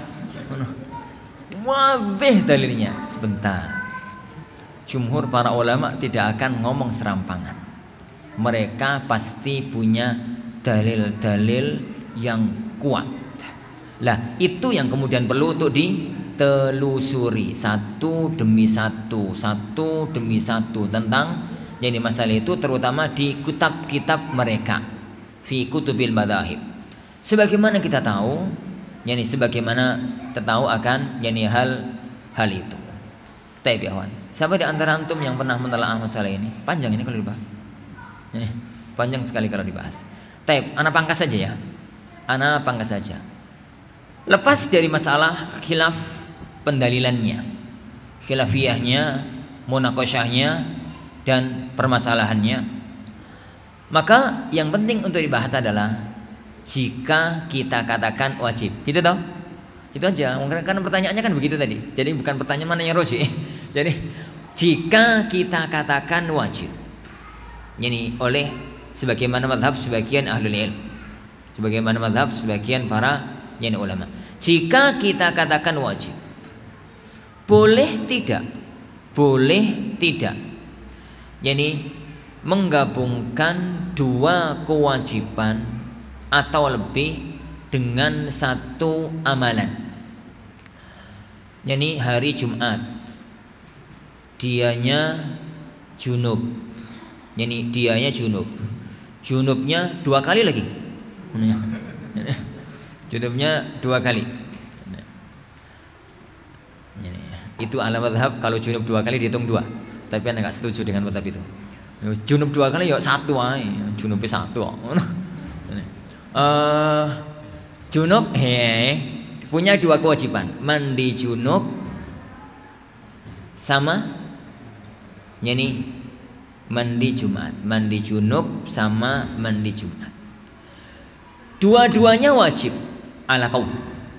Speaker 1: Wadih dalilnya. Sebentar. Jumhur para ulama tidak akan ngomong serampangan. Mereka pasti punya dalil-dalil yang kuat. Lah, itu yang kemudian perlu untuk ditelusuri satu demi satu tentang jadi masalah itu, terutama di kitab-kitab mereka fi kutubil madzahib. Sebagaimana kita tahu, sebagaimana kita tahu akan hal itu. Taib ya kawan. Siapa di antara antum yang pernah mentelaah masalah ini? Panjang ini kalau dibahas. Ini panjang sekali kalau dibahas. Taib, ana pangkas saja ya. Ana pangkas saja. Lepas dari masalah khilaf pendalilannya, khilafiyahnya, munaqasyahnya dan permasalahannya, maka yang penting untuk dibahas adalah jika kita katakan wajib. Gitu toh? Itu aja. Karena pertanyaannya kan begitu tadi. Jadi bukan pertanyaan mana yang roji. Jadi jika kita katakan wajib, oleh sebagaimana mazhab sebagian ahlul ilm, sebagaimana mazhab sebagian para ulama, jika kita katakan wajib, boleh tidak menggabungkan dua kewajiban atau lebih dengan satu amalan. Hari Jumat dianya junub, junubnya 2 kali lagi, junubnya 2 kali. Itu ala mazhab, kalau junub 2 kali dihitung 2. Tapi anda nggak setuju dengan mazhab itu. Junub 2 kali ya 1 aja, junubnya 1. Junub punya 2 kewajiban, mandi junub sama mandi Jumat, mandi junub sama mandi Jumat. Dua-duanya wajib ala qaul.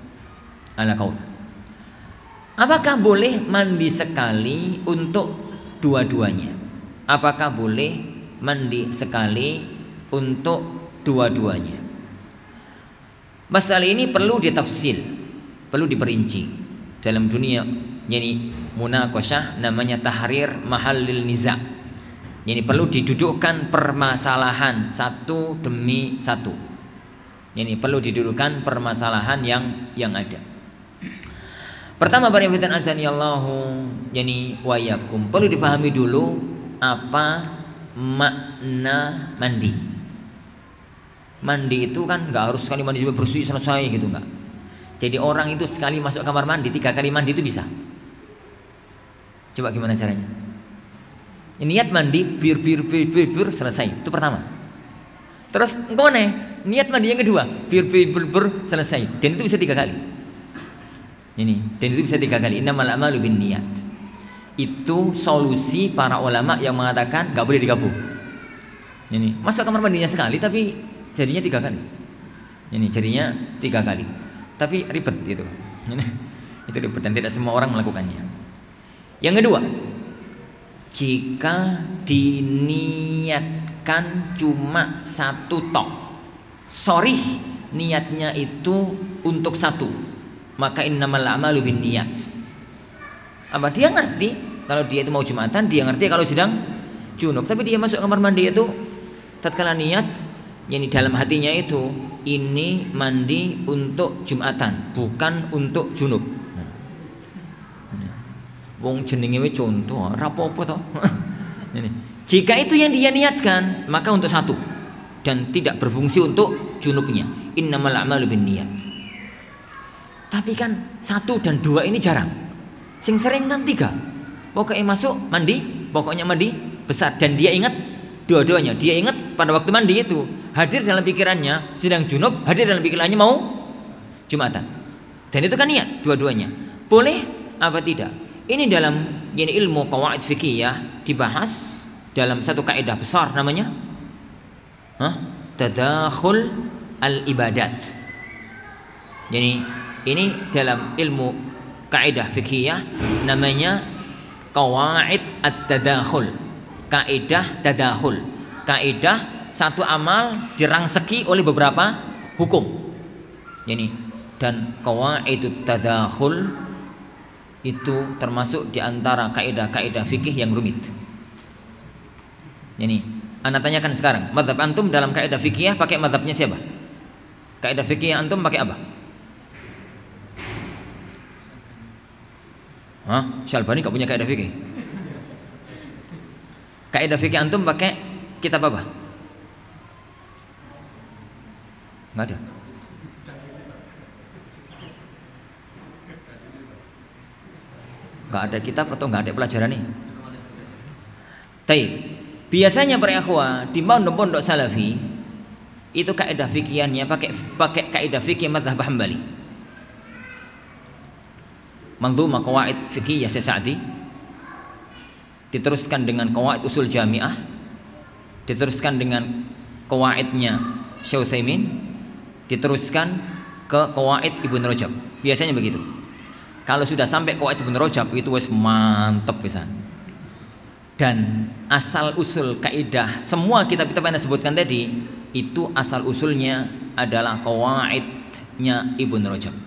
Speaker 1: Apakah boleh mandi sekali untuk dua-duanya? Apakah boleh mandi sekali untuk dua-duanya? Masalah ini perlu ditafsil, perlu diperinci. Dalam dunia munaqasyah namanya tahrir mahallil niza'. Perlu didudukkan permasalahan satu demi satu. Perlu didudukkan permasalahan yang ada. Pertama, barangkali azanillahu wa yakum, perlu dipahami dulu apa makna mandi. Mandi itu kan nggak harus sekali mandi sampai bersih selesai gitu, nggak. Jadi orang itu sekali masuk kamar mandi 3 kali mandi itu bisa. Coba gimana caranya? Niat mandi bir selesai, itu pertama. Terus engkau niat mandi yang kedua bir selesai, dan itu bisa 3 kali. Dan itu bisa 3 kali. Innamal a'malu binniyat. Itu solusi para ulama yang mengatakan nggak boleh digabung. Masuk kamar mandinya sekali tapi jadinya 3 kali. Jadinya 3 kali. Tapi ribet gitu. Itu ribet dan tidak semua orang melakukannya. Yang kedua, jika diniatkan cuma 1 tok, sorry, niatnya itu untuk 1, maka innamal a'malu binniyat. Apa dia ngerti kalau dia itu mau Jumatan, dia ngerti kalau sedang junub, tapi dia masuk kamar mandi itu tatkala niat, dalam hatinya itu ini mandi untuk Jumatan, bukan untuk junub. Wong jenenge we contoh, ora apa-apa to. Jika itu yang dia niatkan, maka untuk 1 dan tidak berfungsi untuk junubnya. Innamal a'malu binniyat. Tapi kan 1 dan 2 ini jarang. Sing sering kan 3. Pokoknya masuk mandi, pokoknya mandi besar, dan dia ingat dua-duanya. Dia ingat pada waktu mandi itu hadir dalam pikirannya sedang junub, hadir dalam pikirannya mau Jumatan. Dan itu kan niat dua-duanya. Boleh apa tidak? Ini dalam ilmu qawaid fikih dibahas dalam satu kaidah besar namanya tadakhul al-ibadat. Jadi ini dalam ilmu kaidah fikih namanya qawaid at-tadakhul, kaidah tadakhul, kaidah satu amal dirangseki oleh beberapa hukum. Yani dan qawaidut tadakhul itu termasuk di antara kaidah-kaidah fikih yang rumit. Yani ana tanyakan sekarang, mazhab antum dalam kaidah fikih pakai mazhabnya siapa? Kaidah fikih antum pakai apa? Hah? Syalbani gak punya kaidah fikih? Kaidah fikih antum pakai kitab apa? Nggak ada. Nggak ada kitab atau nggak ada pelajaran nih? Taib. Biasanya para ikhwah di pondok-pondok salafi itu kaidah fikihnya pakai kaidah fikih mazhab Hambali. Manzumah qawaid fikih Syekh Sa'di diteruskan dengan qawaid usul jami'ah, diteruskan dengan qawaidnya Syekh Utsaimin, diteruskan ke qawaid Ibnu Rajab. Biasanya begitu. Kalau sudah sampai qawaid Ibnu Rajab itu wis mantep pisan. Dan asal usul kaidah semua kitab-kitab yang disebutkan tadi itu asal usulnya adalah qawaidnya Ibnu Rajab.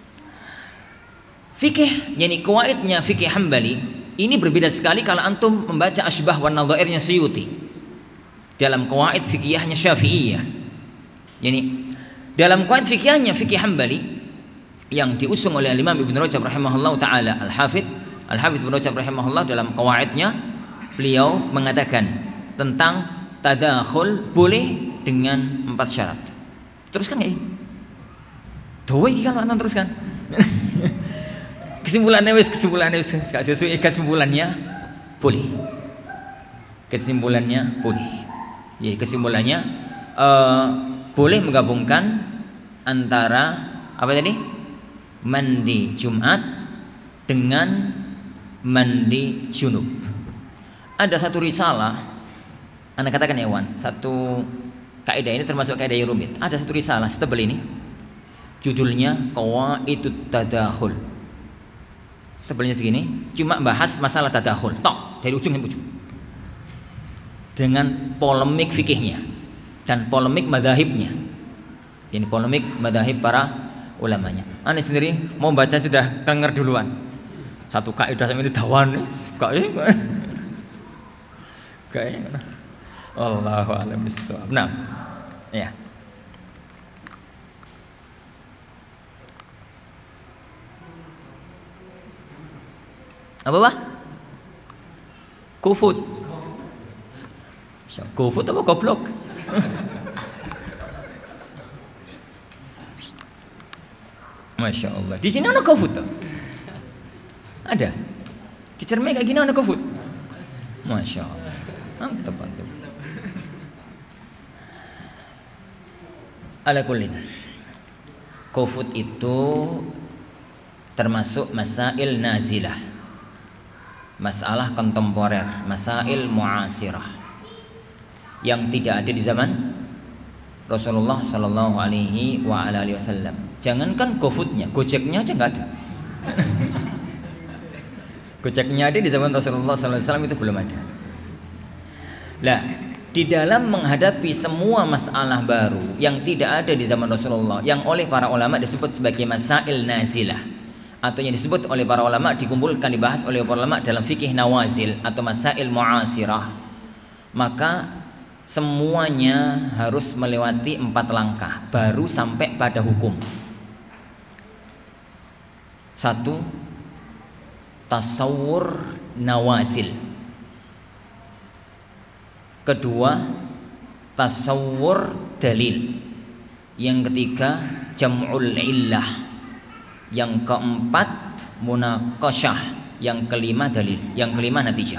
Speaker 1: Fikih, yani qawaidnya fikih Hambali ini berbeda sekali kalau antum membaca Asybah wan Nadhairnya Suyuti dalam qawaid fikihnya Syafi'iyah. Yani dalam qawaid fikihnya fikih Hambali yang diusung oleh Imam Ibnu Rajab rahimahullah taala, Al-Hafidz Ibnu Rajab rahimahullah dalam qawaidnya beliau mengatakan tentang tadakhul boleh dengan 4 syarat. Teruskan ya. Doa iki kalau antum teruskan. Kesimpulannya gak sesuai kesimpulannya boleh. Kesimpulannya boleh. Jadi kesimpulannya boleh menggabungkan antara apa tadi? Mandi Jumat dengan mandi junub. Ada satu risalah, Anda katakan ya Wan, satu kaidah ini termasuk kaidah yang rumit. Ada satu risalah setebal ini, judulnya Qawaidut Tadakhul. Tebalnya segini, cuma bahas masalah tadakhul, tok dari ujung sampai ujung, dengan polemik fikihnya dan polemik madzhabnya. Ini polemik madzhab para ulamanya. Anda sendiri mau baca sudah kenger duluan. Satu kaidah sampai ini dawan, kayaknya. Allahu a'lam bishawab. Nah, ya. Apa Pak? Kufut. Kufut apa goblok? Masya Allah. Di sini ada kufut tuh. Ada. Di Cermek kayak gini ada kufut. Masya Allah. Mantap mantap. Ala kullin. Kufut itu termasuk masail nazilah. Masalah kontemporer, masail muasirah yang tidak ada di zaman Rasulullah Shallallahu Alaihi Wasallam. Jangankan GoFood-nya, Gojeknya aja nggak ada. Gojeknya ada di zaman Rasulullah Sallallahu Alaihi Wasallam itu belum ada. Lah, di dalam menghadapi semua masalah baru yang tidak ada di zaman Rasulullah, yang oleh para ulama disebut sebagai masail nazilah, atau yang disebut oleh para ulama dikumpulkan dibahas oleh para ulama dalam fikih nawazil atau masail muasirah, maka semuanya harus melewati 4 langkah baru sampai pada hukum. 1. Tasawur nawazil. 2. Tasawur dalil. Yang 3. Jam'ul illah. Yang 4 munaqasyah, yang 5 dalil, yang 5 natijah.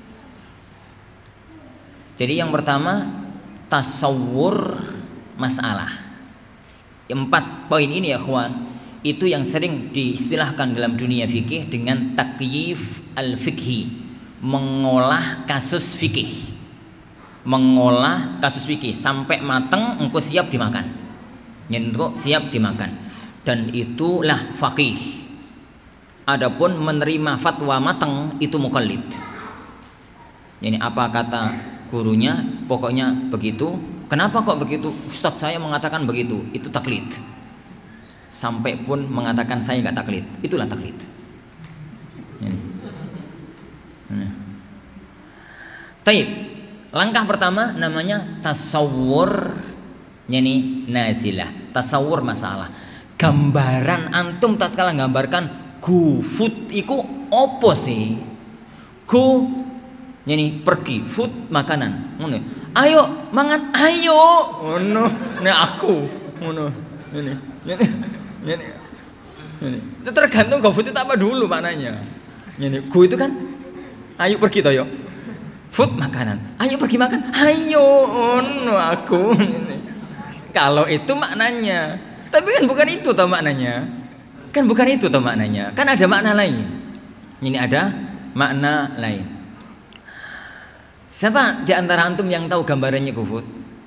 Speaker 1: Jadi yang pertama tasawur masalah. 4 poin ini ya kawan, itu yang sering diistilahkan dalam dunia fikih dengan takyif al-fikhi, mengolah kasus fikih. Mengolah kasus fikih sampai mateng engkau siap dimakan. Nyentuh siap dimakan. Dan itulah faqih Adapun menerima fatwa mateng itu muqallid. Jadi apa kata gurunya pokoknya begitu. Kenapa kok begitu? Ustadz saya mengatakan begitu. Itu taklid. Sampai pun mengatakan saya nggak taklid. Itulah taklid. Taib. Langkah pertama namanya tasawwur, yani nazilah. Tasawwur masalah. Gambaran antum tatkala gambarkan food iku opo sih? Go yani pergi, food makanan. Ngono. Ayo mangan, ayo. Ngono. Nek aku ngono. Ini. Itu tergantung go food itu apa dulu maknanya. Ini go itu kan ayo pergi toh yo. Food makanan. Ayo pergi makan. Ayo ngono aku. Kalau itu maknanya. Tapi kan bukan itu toh maknanya. Kan bukan itu toh maknanya. Kan ada makna lain. Ini ada makna lain. Siapa di antara antum yang tahu gambarannya GoFood?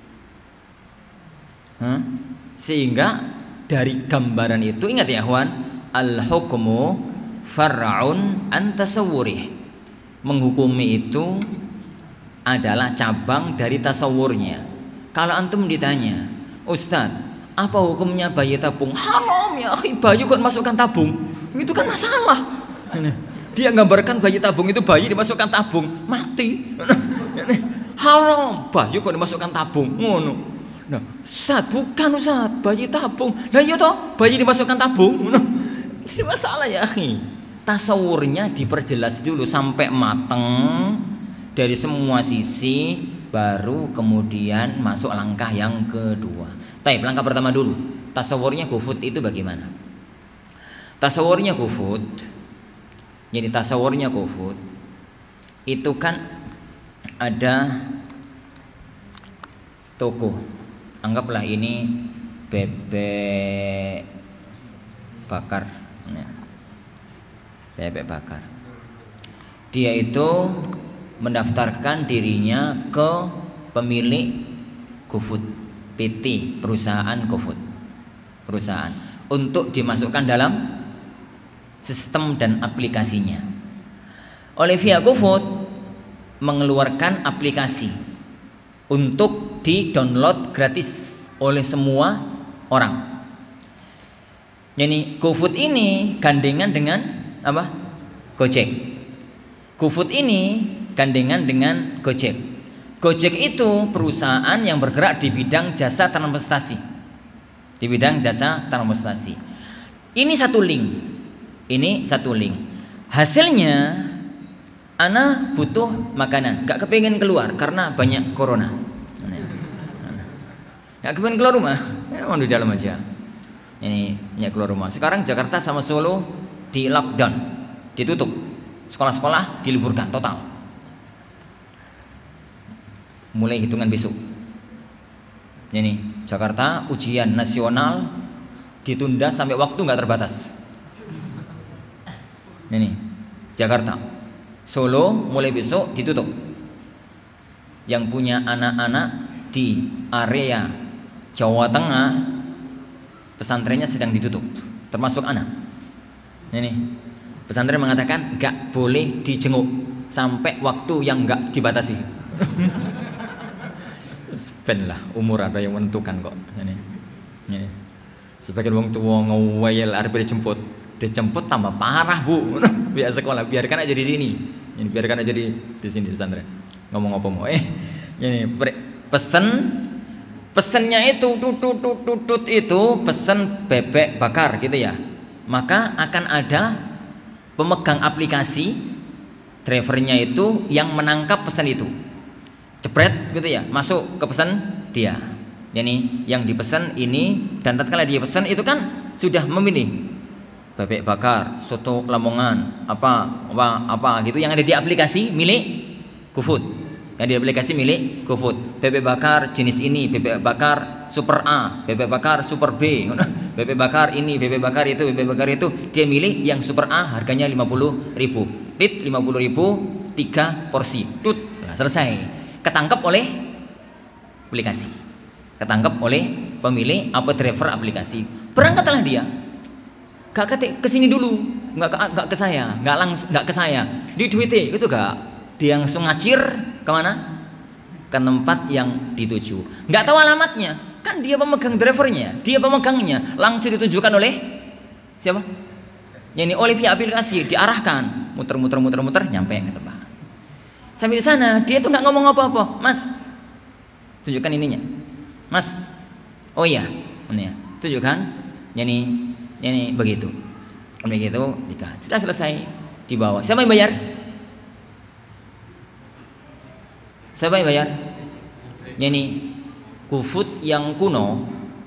Speaker 1: Sehingga dari gambaran itu ingat ya ikhwan, al-hukmu far'un an tasawwurih. Menghukumi itu adalah cabang dari tasawurnya. Kalau antum ditanya, Ustadz, apa hukumnya bayi tabung? Haram ya akhi, bayi kok masukkan tabung? Itu kan masalah. Dia gambarkan bayi tabung itu bayi dimasukkan tabung, mati. Haram, bayi kok dimasukkan tabung. Ngono. Nah, Ustaz, bukan Ustaz, bayi tabung. Lah iya toh, bayi dimasukkan tabung. Ini masalah ya akhi. Tasawurnya diperjelas dulu sampai mateng dari semua sisi, baru kemudian masuk langkah yang kedua. Taib, langkah pertama dulu. Tasawurnya GoFood itu bagaimana? Tasawurnya GoFood, jadi tasawurnya GoFood itu kan ada toko. Anggaplah ini bebek bakar. Bebek bakar. Dia itu mendaftarkan dirinya ke pemilik GoFood, PT, perusahaan GoFood, perusahaan, untuk dimasukkan dalam sistem dan aplikasinya. Oleh via GoFood mengeluarkan aplikasi untuk di-download gratis oleh semua orang. Jadi GoFood ini gandengan dengan apa? Gojek. GoFood ini gandengan dengan Gojek. Gojek itu perusahaan yang bergerak di bidang jasa transportasi. Di bidang jasa transportasi. Ini satu link. Ini satu link. Hasilnya ana butuh makanan, gak kepengen keluar karena banyak corona. Gak kepengen keluar rumah, mau di dalam aja. Ini banyak keluar rumah. Sekarang Jakarta sama Solo di lockdown, ditutup. Sekolah-sekolah diliburkan total. Mulai hitungan besok. Ini Jakarta ujian nasional ditunda sampai waktu nggak terbatas. Ini Jakarta, Solo mulai besok ditutup. Yang punya anak-anak di area Jawa Tengah, pesantrennya sedang ditutup, termasuk anak. Ini pesantren mengatakan nggak boleh dijenguk sampai waktu yang nggak dibatasi. Spend lah, umur ada yang menentukan kok. Ini. Sebagian wong tua ngewayel arep dijemput tambah parah bu. Biar sekolah biarkan aja di sini. Ini biarkan aja di sini pesantren. Ngomong apa mau? Ini pesennya itu tutut itu pesen bebek bakar gitu ya. Maka akan ada pemegang aplikasi, drivernya itu yang menangkap pesan itu. Jepret gitu ya, masuk ke pesan dia. Jadi yang dipesan ini, dan tatkala dia pesan itu kan sudah memilih bebek bakar, soto Lamongan, apa gitu yang ada di aplikasi milik GoFood. Yang di aplikasi milik GoFood. Bebek bakar jenis ini, bebek bakar super A, bebek bakar super B, bebek bakar ini, bebek bakar itu, bebek bakar itu. Dia milih yang super A, harganya 50.000. Tit 50.000, 3 porsi. Tut, nah, selesai. Ketangkap oleh aplikasi, ketangkap oleh pemilik apa driver aplikasi. Berangkatlah dia, gak kesini dulu, nggak ke saya, nggak ke saya. Di duitnya itu nggak, dia langsung ngacir kemana? Ke tempat yang dituju. Nggak tahu alamatnya, kan dia pemegang drivernya, dia pemegangnya, langsung ditunjukkan oleh siapa? Ini oleh pihak aplikasi, diarahkan, muter, nyampe ke tempat. Sampai di sana dia tuh nggak ngomong apa-apa, Mas, tunjukkan ininya, Mas. Oh iya, ini ya, tunjukkan, ini begitu, jika sudah selesai dibawa. Siapa yang bayar? Siapa yang bayar? Ini GoFood yang kuno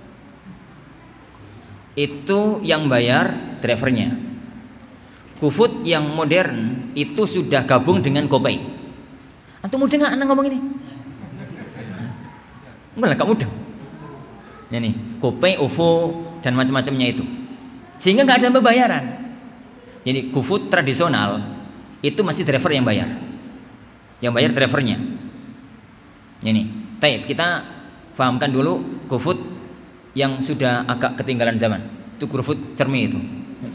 Speaker 1: itu yang bayar drivernya. GoFood yang modern itu sudah gabung dengan GoPay. Antum mudah nggak anak ngomong ini? Enggak lah, kamu mudah. Ini GoPay, OVO dan macam-macamnya itu. Sehingga nggak ada pembayaran. Jadi GoFood tradisional itu masih driver yang bayar. Yang bayar drivernya. Ini, taib, kita fahamkan dulu GoFood yang sudah agak ketinggalan zaman. Itu GoFood cermi itu.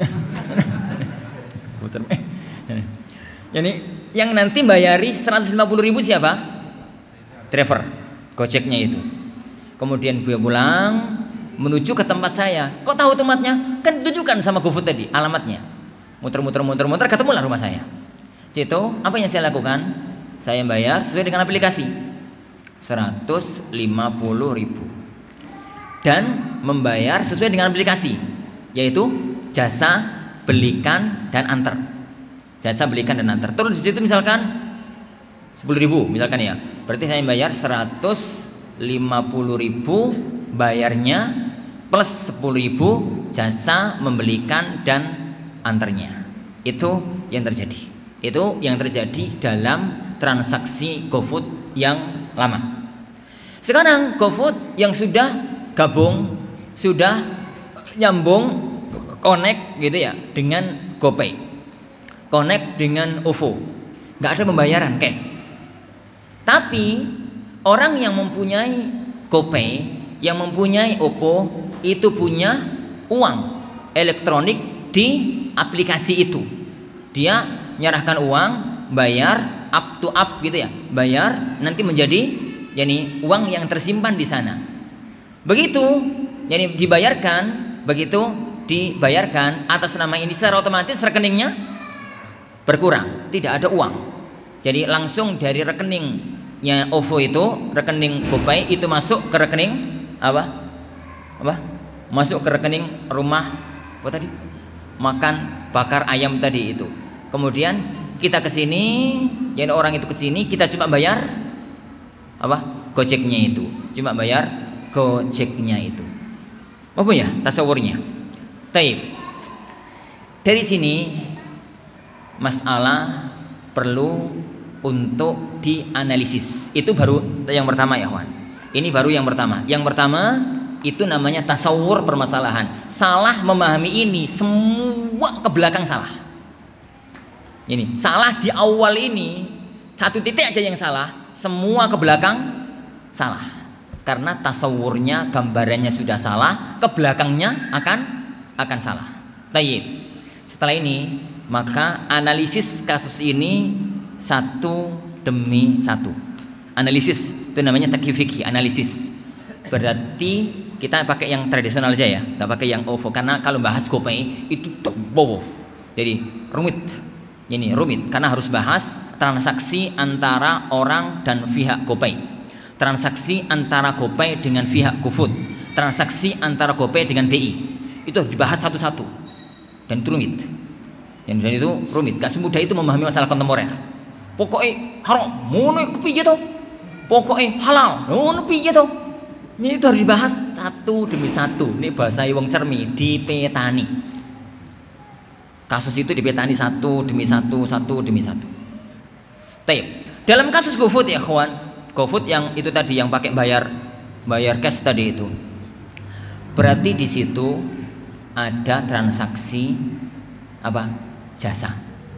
Speaker 1: Jadi yang nanti bayari 150.000 siapa? Driver, Gojeknya itu. Kemudian dia pulang menuju ke tempat saya. Kok tahu tempatnya? Kan ditunjukkan sama GoFood tadi alamatnya. Muter, ketemulah rumah saya. Situ, apa yang saya lakukan? Saya bayar sesuai dengan aplikasi. 150.000 dan membayar sesuai dengan aplikasi, yaitu jasa belikan dan antar. Jasa belikan dan antar. Terus di situ misalkan 10.000 misalkan ya. Berarti saya bayar 150.000 bayarnya plus 10.000 jasa membelikan dan antarnya. Itu yang terjadi. Itu yang terjadi dalam transaksi GoFood yang lama. Sekarang GoFood yang sudah gabung, sudah nyambung, connect gitu ya dengan GoPay, connect dengan OVO, nggak ada pembayaran cash. Tapi orang yang mempunyai GoPay, yang mempunyai OVO itu punya uang elektronik di aplikasi itu. Dia menyerahkan uang, bayar up to up gitu ya, bayar nanti menjadi uang yang tersimpan di sana. Begitu dibayarkan atas nama ini, secara otomatis rekeningnya berkurang, tidak ada uang. Jadi langsung dari rekeningnya OVO itu, rekening GoPay itu masuk ke rekening apa? Masuk ke rekening rumah apa tadi? Makan bakar ayam tadi itu. Kemudian kita ke sini, orang itu ke sini, kita cuma bayar Gojeknya itu, cuma bayar Gojeknya itu. Apa ya tasawurnya? Taib. Dari sini masalah perlu untuk dianalisis. Itu baru yang pertama ya kawan. Ini baru yang pertama. Yang pertama itu namanya tasawur permasalahan. Salah memahami ini, semua ke belakang salah. Ini salah di awal ini, satu titik aja yang salah, semua ke belakang salah. Karena tasawurnya, gambarannya sudah salah, ke belakangnya akan salah. Tayyib. Setelah ini, maka analisis kasus ini satu demi satu. Analisis itu namanya taqiyyu fikih, analisis. Berarti kita pakai yang tradisional aja ya, nggak pakai yang OVO, karena kalau bahas GoPay itu bobo, jadi rumit. Ini rumit karena harus bahas transaksi antara orang dan pihak GoPay, transaksi antara GoPay dengan pihak GoFood, transaksi antara GoPay dengan BI. Itu harus dibahas satu-satu dan itu rumit. Dan itu rumit, gak semudah itu memahami masalah kontemporer. Pokoknya haram, mono kepiye to? Pokoknya halal, mono piye to? Ini itu harus dibahas satu demi satu. Ini bahasa wong cermi, dipetani. Kasus itu dipetani satu demi satu, satu demi satu. Taib. Dalam kasus GoFood ya kawan, GoFood yang itu tadi yang pakai bayar cash tadi itu. Berarti di situ ada transaksi apa? Jasa.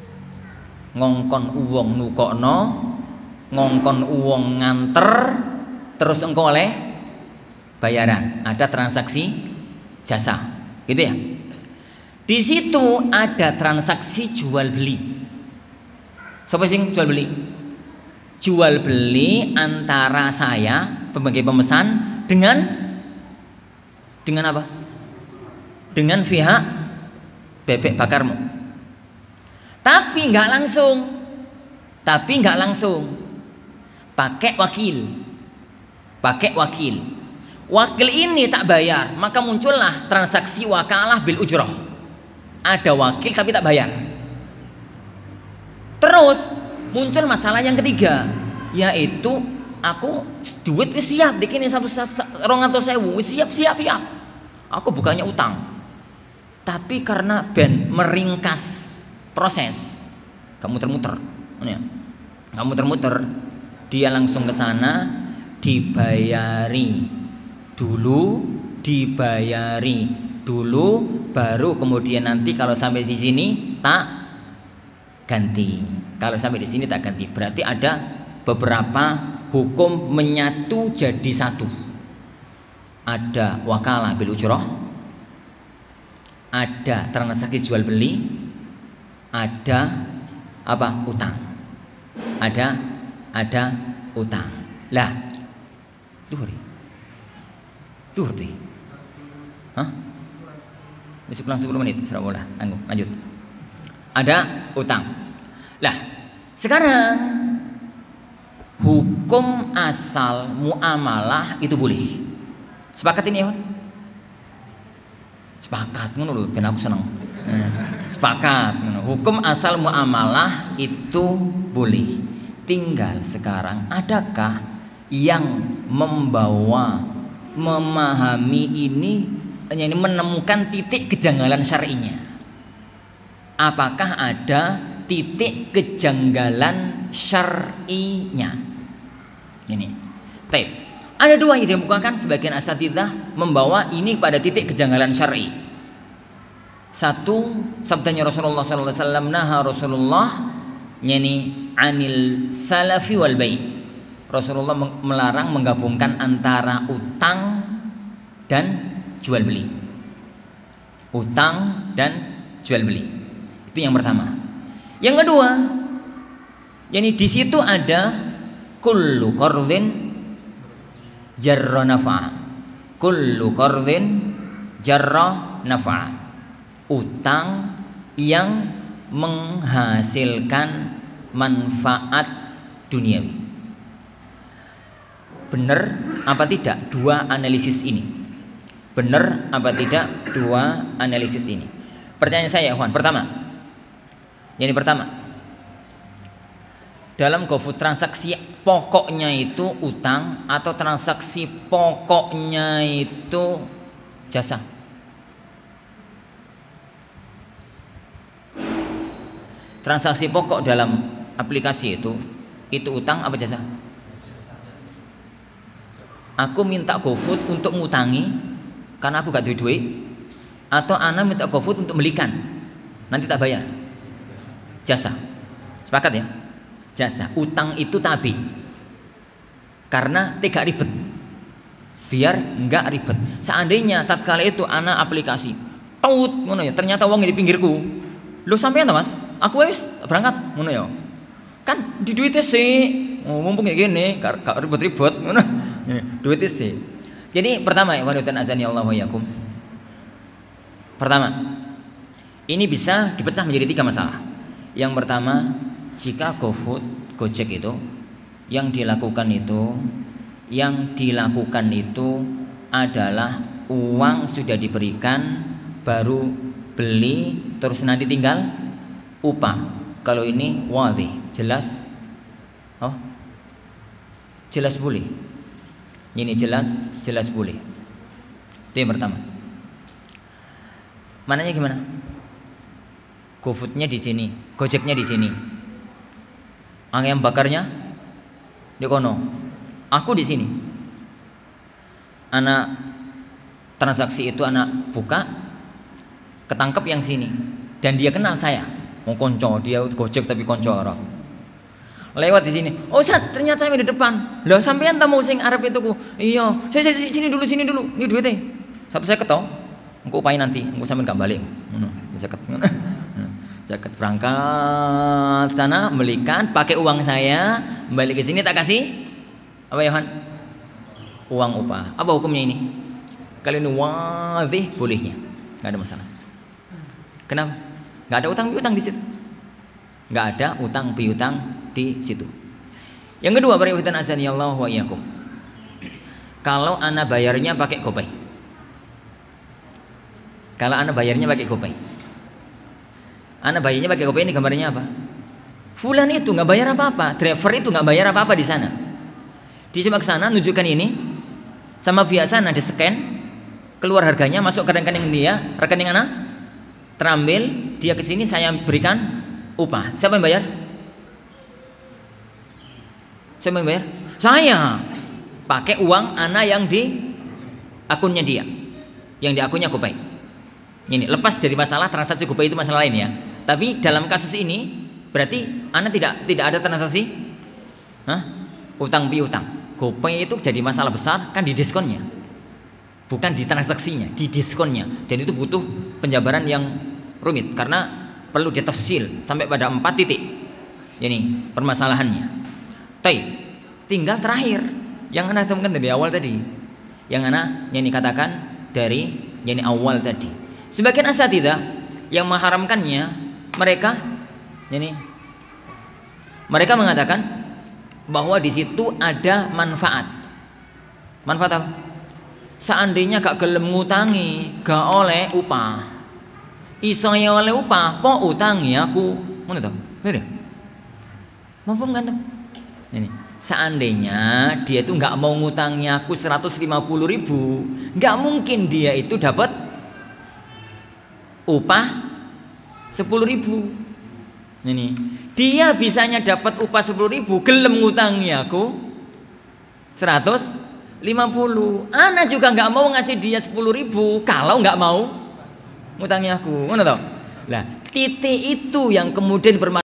Speaker 1: Ngongkon uang nukokno, ngongkon uang nganter, terus engkau oleh bayaran. Ada transaksi jasa, gitu ya. Di situ ada transaksi jual beli. Siapa sing jual beli? Jual beli antara saya sebagai pemesan dengan apa? Dengan pihak bebek bakarmu. Tapi nggak langsung. Pakai wakil. Wakil ini tak bayar, maka muncullah transaksi wakalah bil ujroh. Ada wakil tapi tak bayar. Terus muncul masalah yang ketiga, yaitu aku duit wis siap dikini 200.000 wis siap. Aku bukannya utang. Tapi karena ben meringkas proses, kamu muter-muter, dia langsung ke sana, dibayari dulu, baru kemudian nanti kalau sampai di sini tak ganti. Kalau sampai di sini tak ganti, berarti ada beberapa hukum menyatu jadi satu. Ada wakalah bil ujroh, ada transaksi jual beli, ada apa? Utang. Ada utang. Lah, Zuhur teh. Hah? Besok langsung 10 menit, serah lanjut. Ada utang. Lah, sekarang hukum asal muamalah itu boleh. Sepakat ini ya? Sepakat, ngono lho, ben aku seneng. Sepakat. Hukum asal muamalah itu boleh. Tinggal sekarang adakah yang memahami ini menemukan titik kejanggalan syar'inya? Apakah ada titik kejanggalan syar'inya? Ini. Baik. Ada dua yang dikemukakan sebagian asatidzah membawa ini pada titik kejanggalan syar'i. Satu, sabdanya Rasulullah sallallahu alaihi wasallam, naha Rasulullah anil salafi wal bai'. Rasulullah melarang menggabungkan antara utang dan jual beli. Utang dan jual beli. Itu yang pertama. Yang kedua, di situ ada kullu qardhin jarra nafa. Kullu qardhin jarra nafa. Utang yang menghasilkan manfaat duniawi. Benar apa tidak dua analisis ini? Benar apa tidak dua analisis ini? Pertanyaan saya, Juan. Pertama, dalam GoFood transaksi pokoknya itu utang atau transaksi pokoknya itu jasa? Transaksi pokok dalam aplikasi itu utang apa jasa? Aku minta GoFood untuk ngutangi karena aku gak duit, atau Ana minta GoFood untuk belikan nanti tak bayar? Jasa. Sepakat ya? Jasa. Utang itu tabi karena tidak ribet, biar enggak ribet. Seandainya tatkala itu Ana aplikasi taut ngono ya, ternyata uang di pinggirku, lo sampean ta Mas, aku wis berangkat ngono ya, kan di duitnya sih mumpung kayak gini gak ribet-ribet ngono. Duitnya sih. Jadi pertama ya, wanita azani Allah wa yakum. Pertama, ini bisa dipecah menjadi 3 masalah. Yang pertama, jika GoFood, Gojek itu yang dilakukan itu adalah uang sudah diberikan, baru beli, terus nanti tinggal upah. Kalau ini wadih, jelas, jelas boleh. Ini jelas boleh. Itu yang pertama. Mananya gimana? GoFoodnya di sini, Gojeknya di sini, ayam bakarnya di kono, aku di sini. Anak transaksi itu anak buka, ketangkep yang sini, dan dia kenal saya. Mau konco, dia Gojek tapi konco orang. Lewat di sini. Oh, Ustaz, ternyata saya di depan. Lah sampean ta mau sing arep itu ku. Iya, saya sini dulu. Ini duitnya. Satu saya ketau. Engko upain nanti, engko sampean gak balik. Ngono. Zakat berangkat sana belikan pakai uang saya, balik ke sini tak kasih apa Yohan? Uang upah. Apa hukumnya ini? Kalian wadih bolehnya, nggak ada masalah. Kenapa? Nggak ada utang piutang di situ. Nggak ada utang piutang di situ. Yang kedua, para ikhwan azani Allah wa iyyakum. Kalau ana bayarnya pakai GoPay. Kalau ana bayarnya pakai GoPay. Ana bayarnya pakai GoPay ini gambarnya apa? Fulan itu nggak bayar apa-apa, driver itu nggak bayar apa-apa di sana. Dia cuma ke sana nunjukkan ini, sama via sana di scan, keluar harganya, masuk ke rekening dia, rekening ana, terambil, dia ke sini saya berikan upah. Siapa yang bayar? Siapa yang bayar? Saya. Pakai uang ana yang di akunnya dia, yang di akunnya GoPay. Ini lepas dari masalah transaksi GoPay itu masalah lain ya. Tapi dalam kasus ini berarti ana tidak ada transaksi utang piutang. GoPay itu jadi masalah besar kan di diskonnya, bukan di transaksinya, di diskonnya. Dan itu butuh penjabaran yang rumit karena perlu ditafsil sampai pada 4 titik. Ini permasalahannya. Tinggal terakhir yang ana temukan dari awal tadi, yang ana yang dikatakan dari yang awal tadi. Sebagian asatidzah yang mengharamkannya, mereka mengatakan bahwa di situ ada manfaat. Manfaat apa? Seandainya gak gelem ngutangi, gak oleh upah. Iso ya oleh upah, po utangi aku. Ngono to? Bener. Mampu kan tuh? Ini. Seandainya dia itu nggak mau ngutangi aku 150.000, nggak mungkin dia itu dapat upah 10.000. Ini dia bisanya dapat upah 10.000, gelem ngutangi aku 150. Ana juga nggak mau ngasih dia 10.000 kalau nggak mau ngutangi aku. Mana tau? Lah titik itu yang kemudian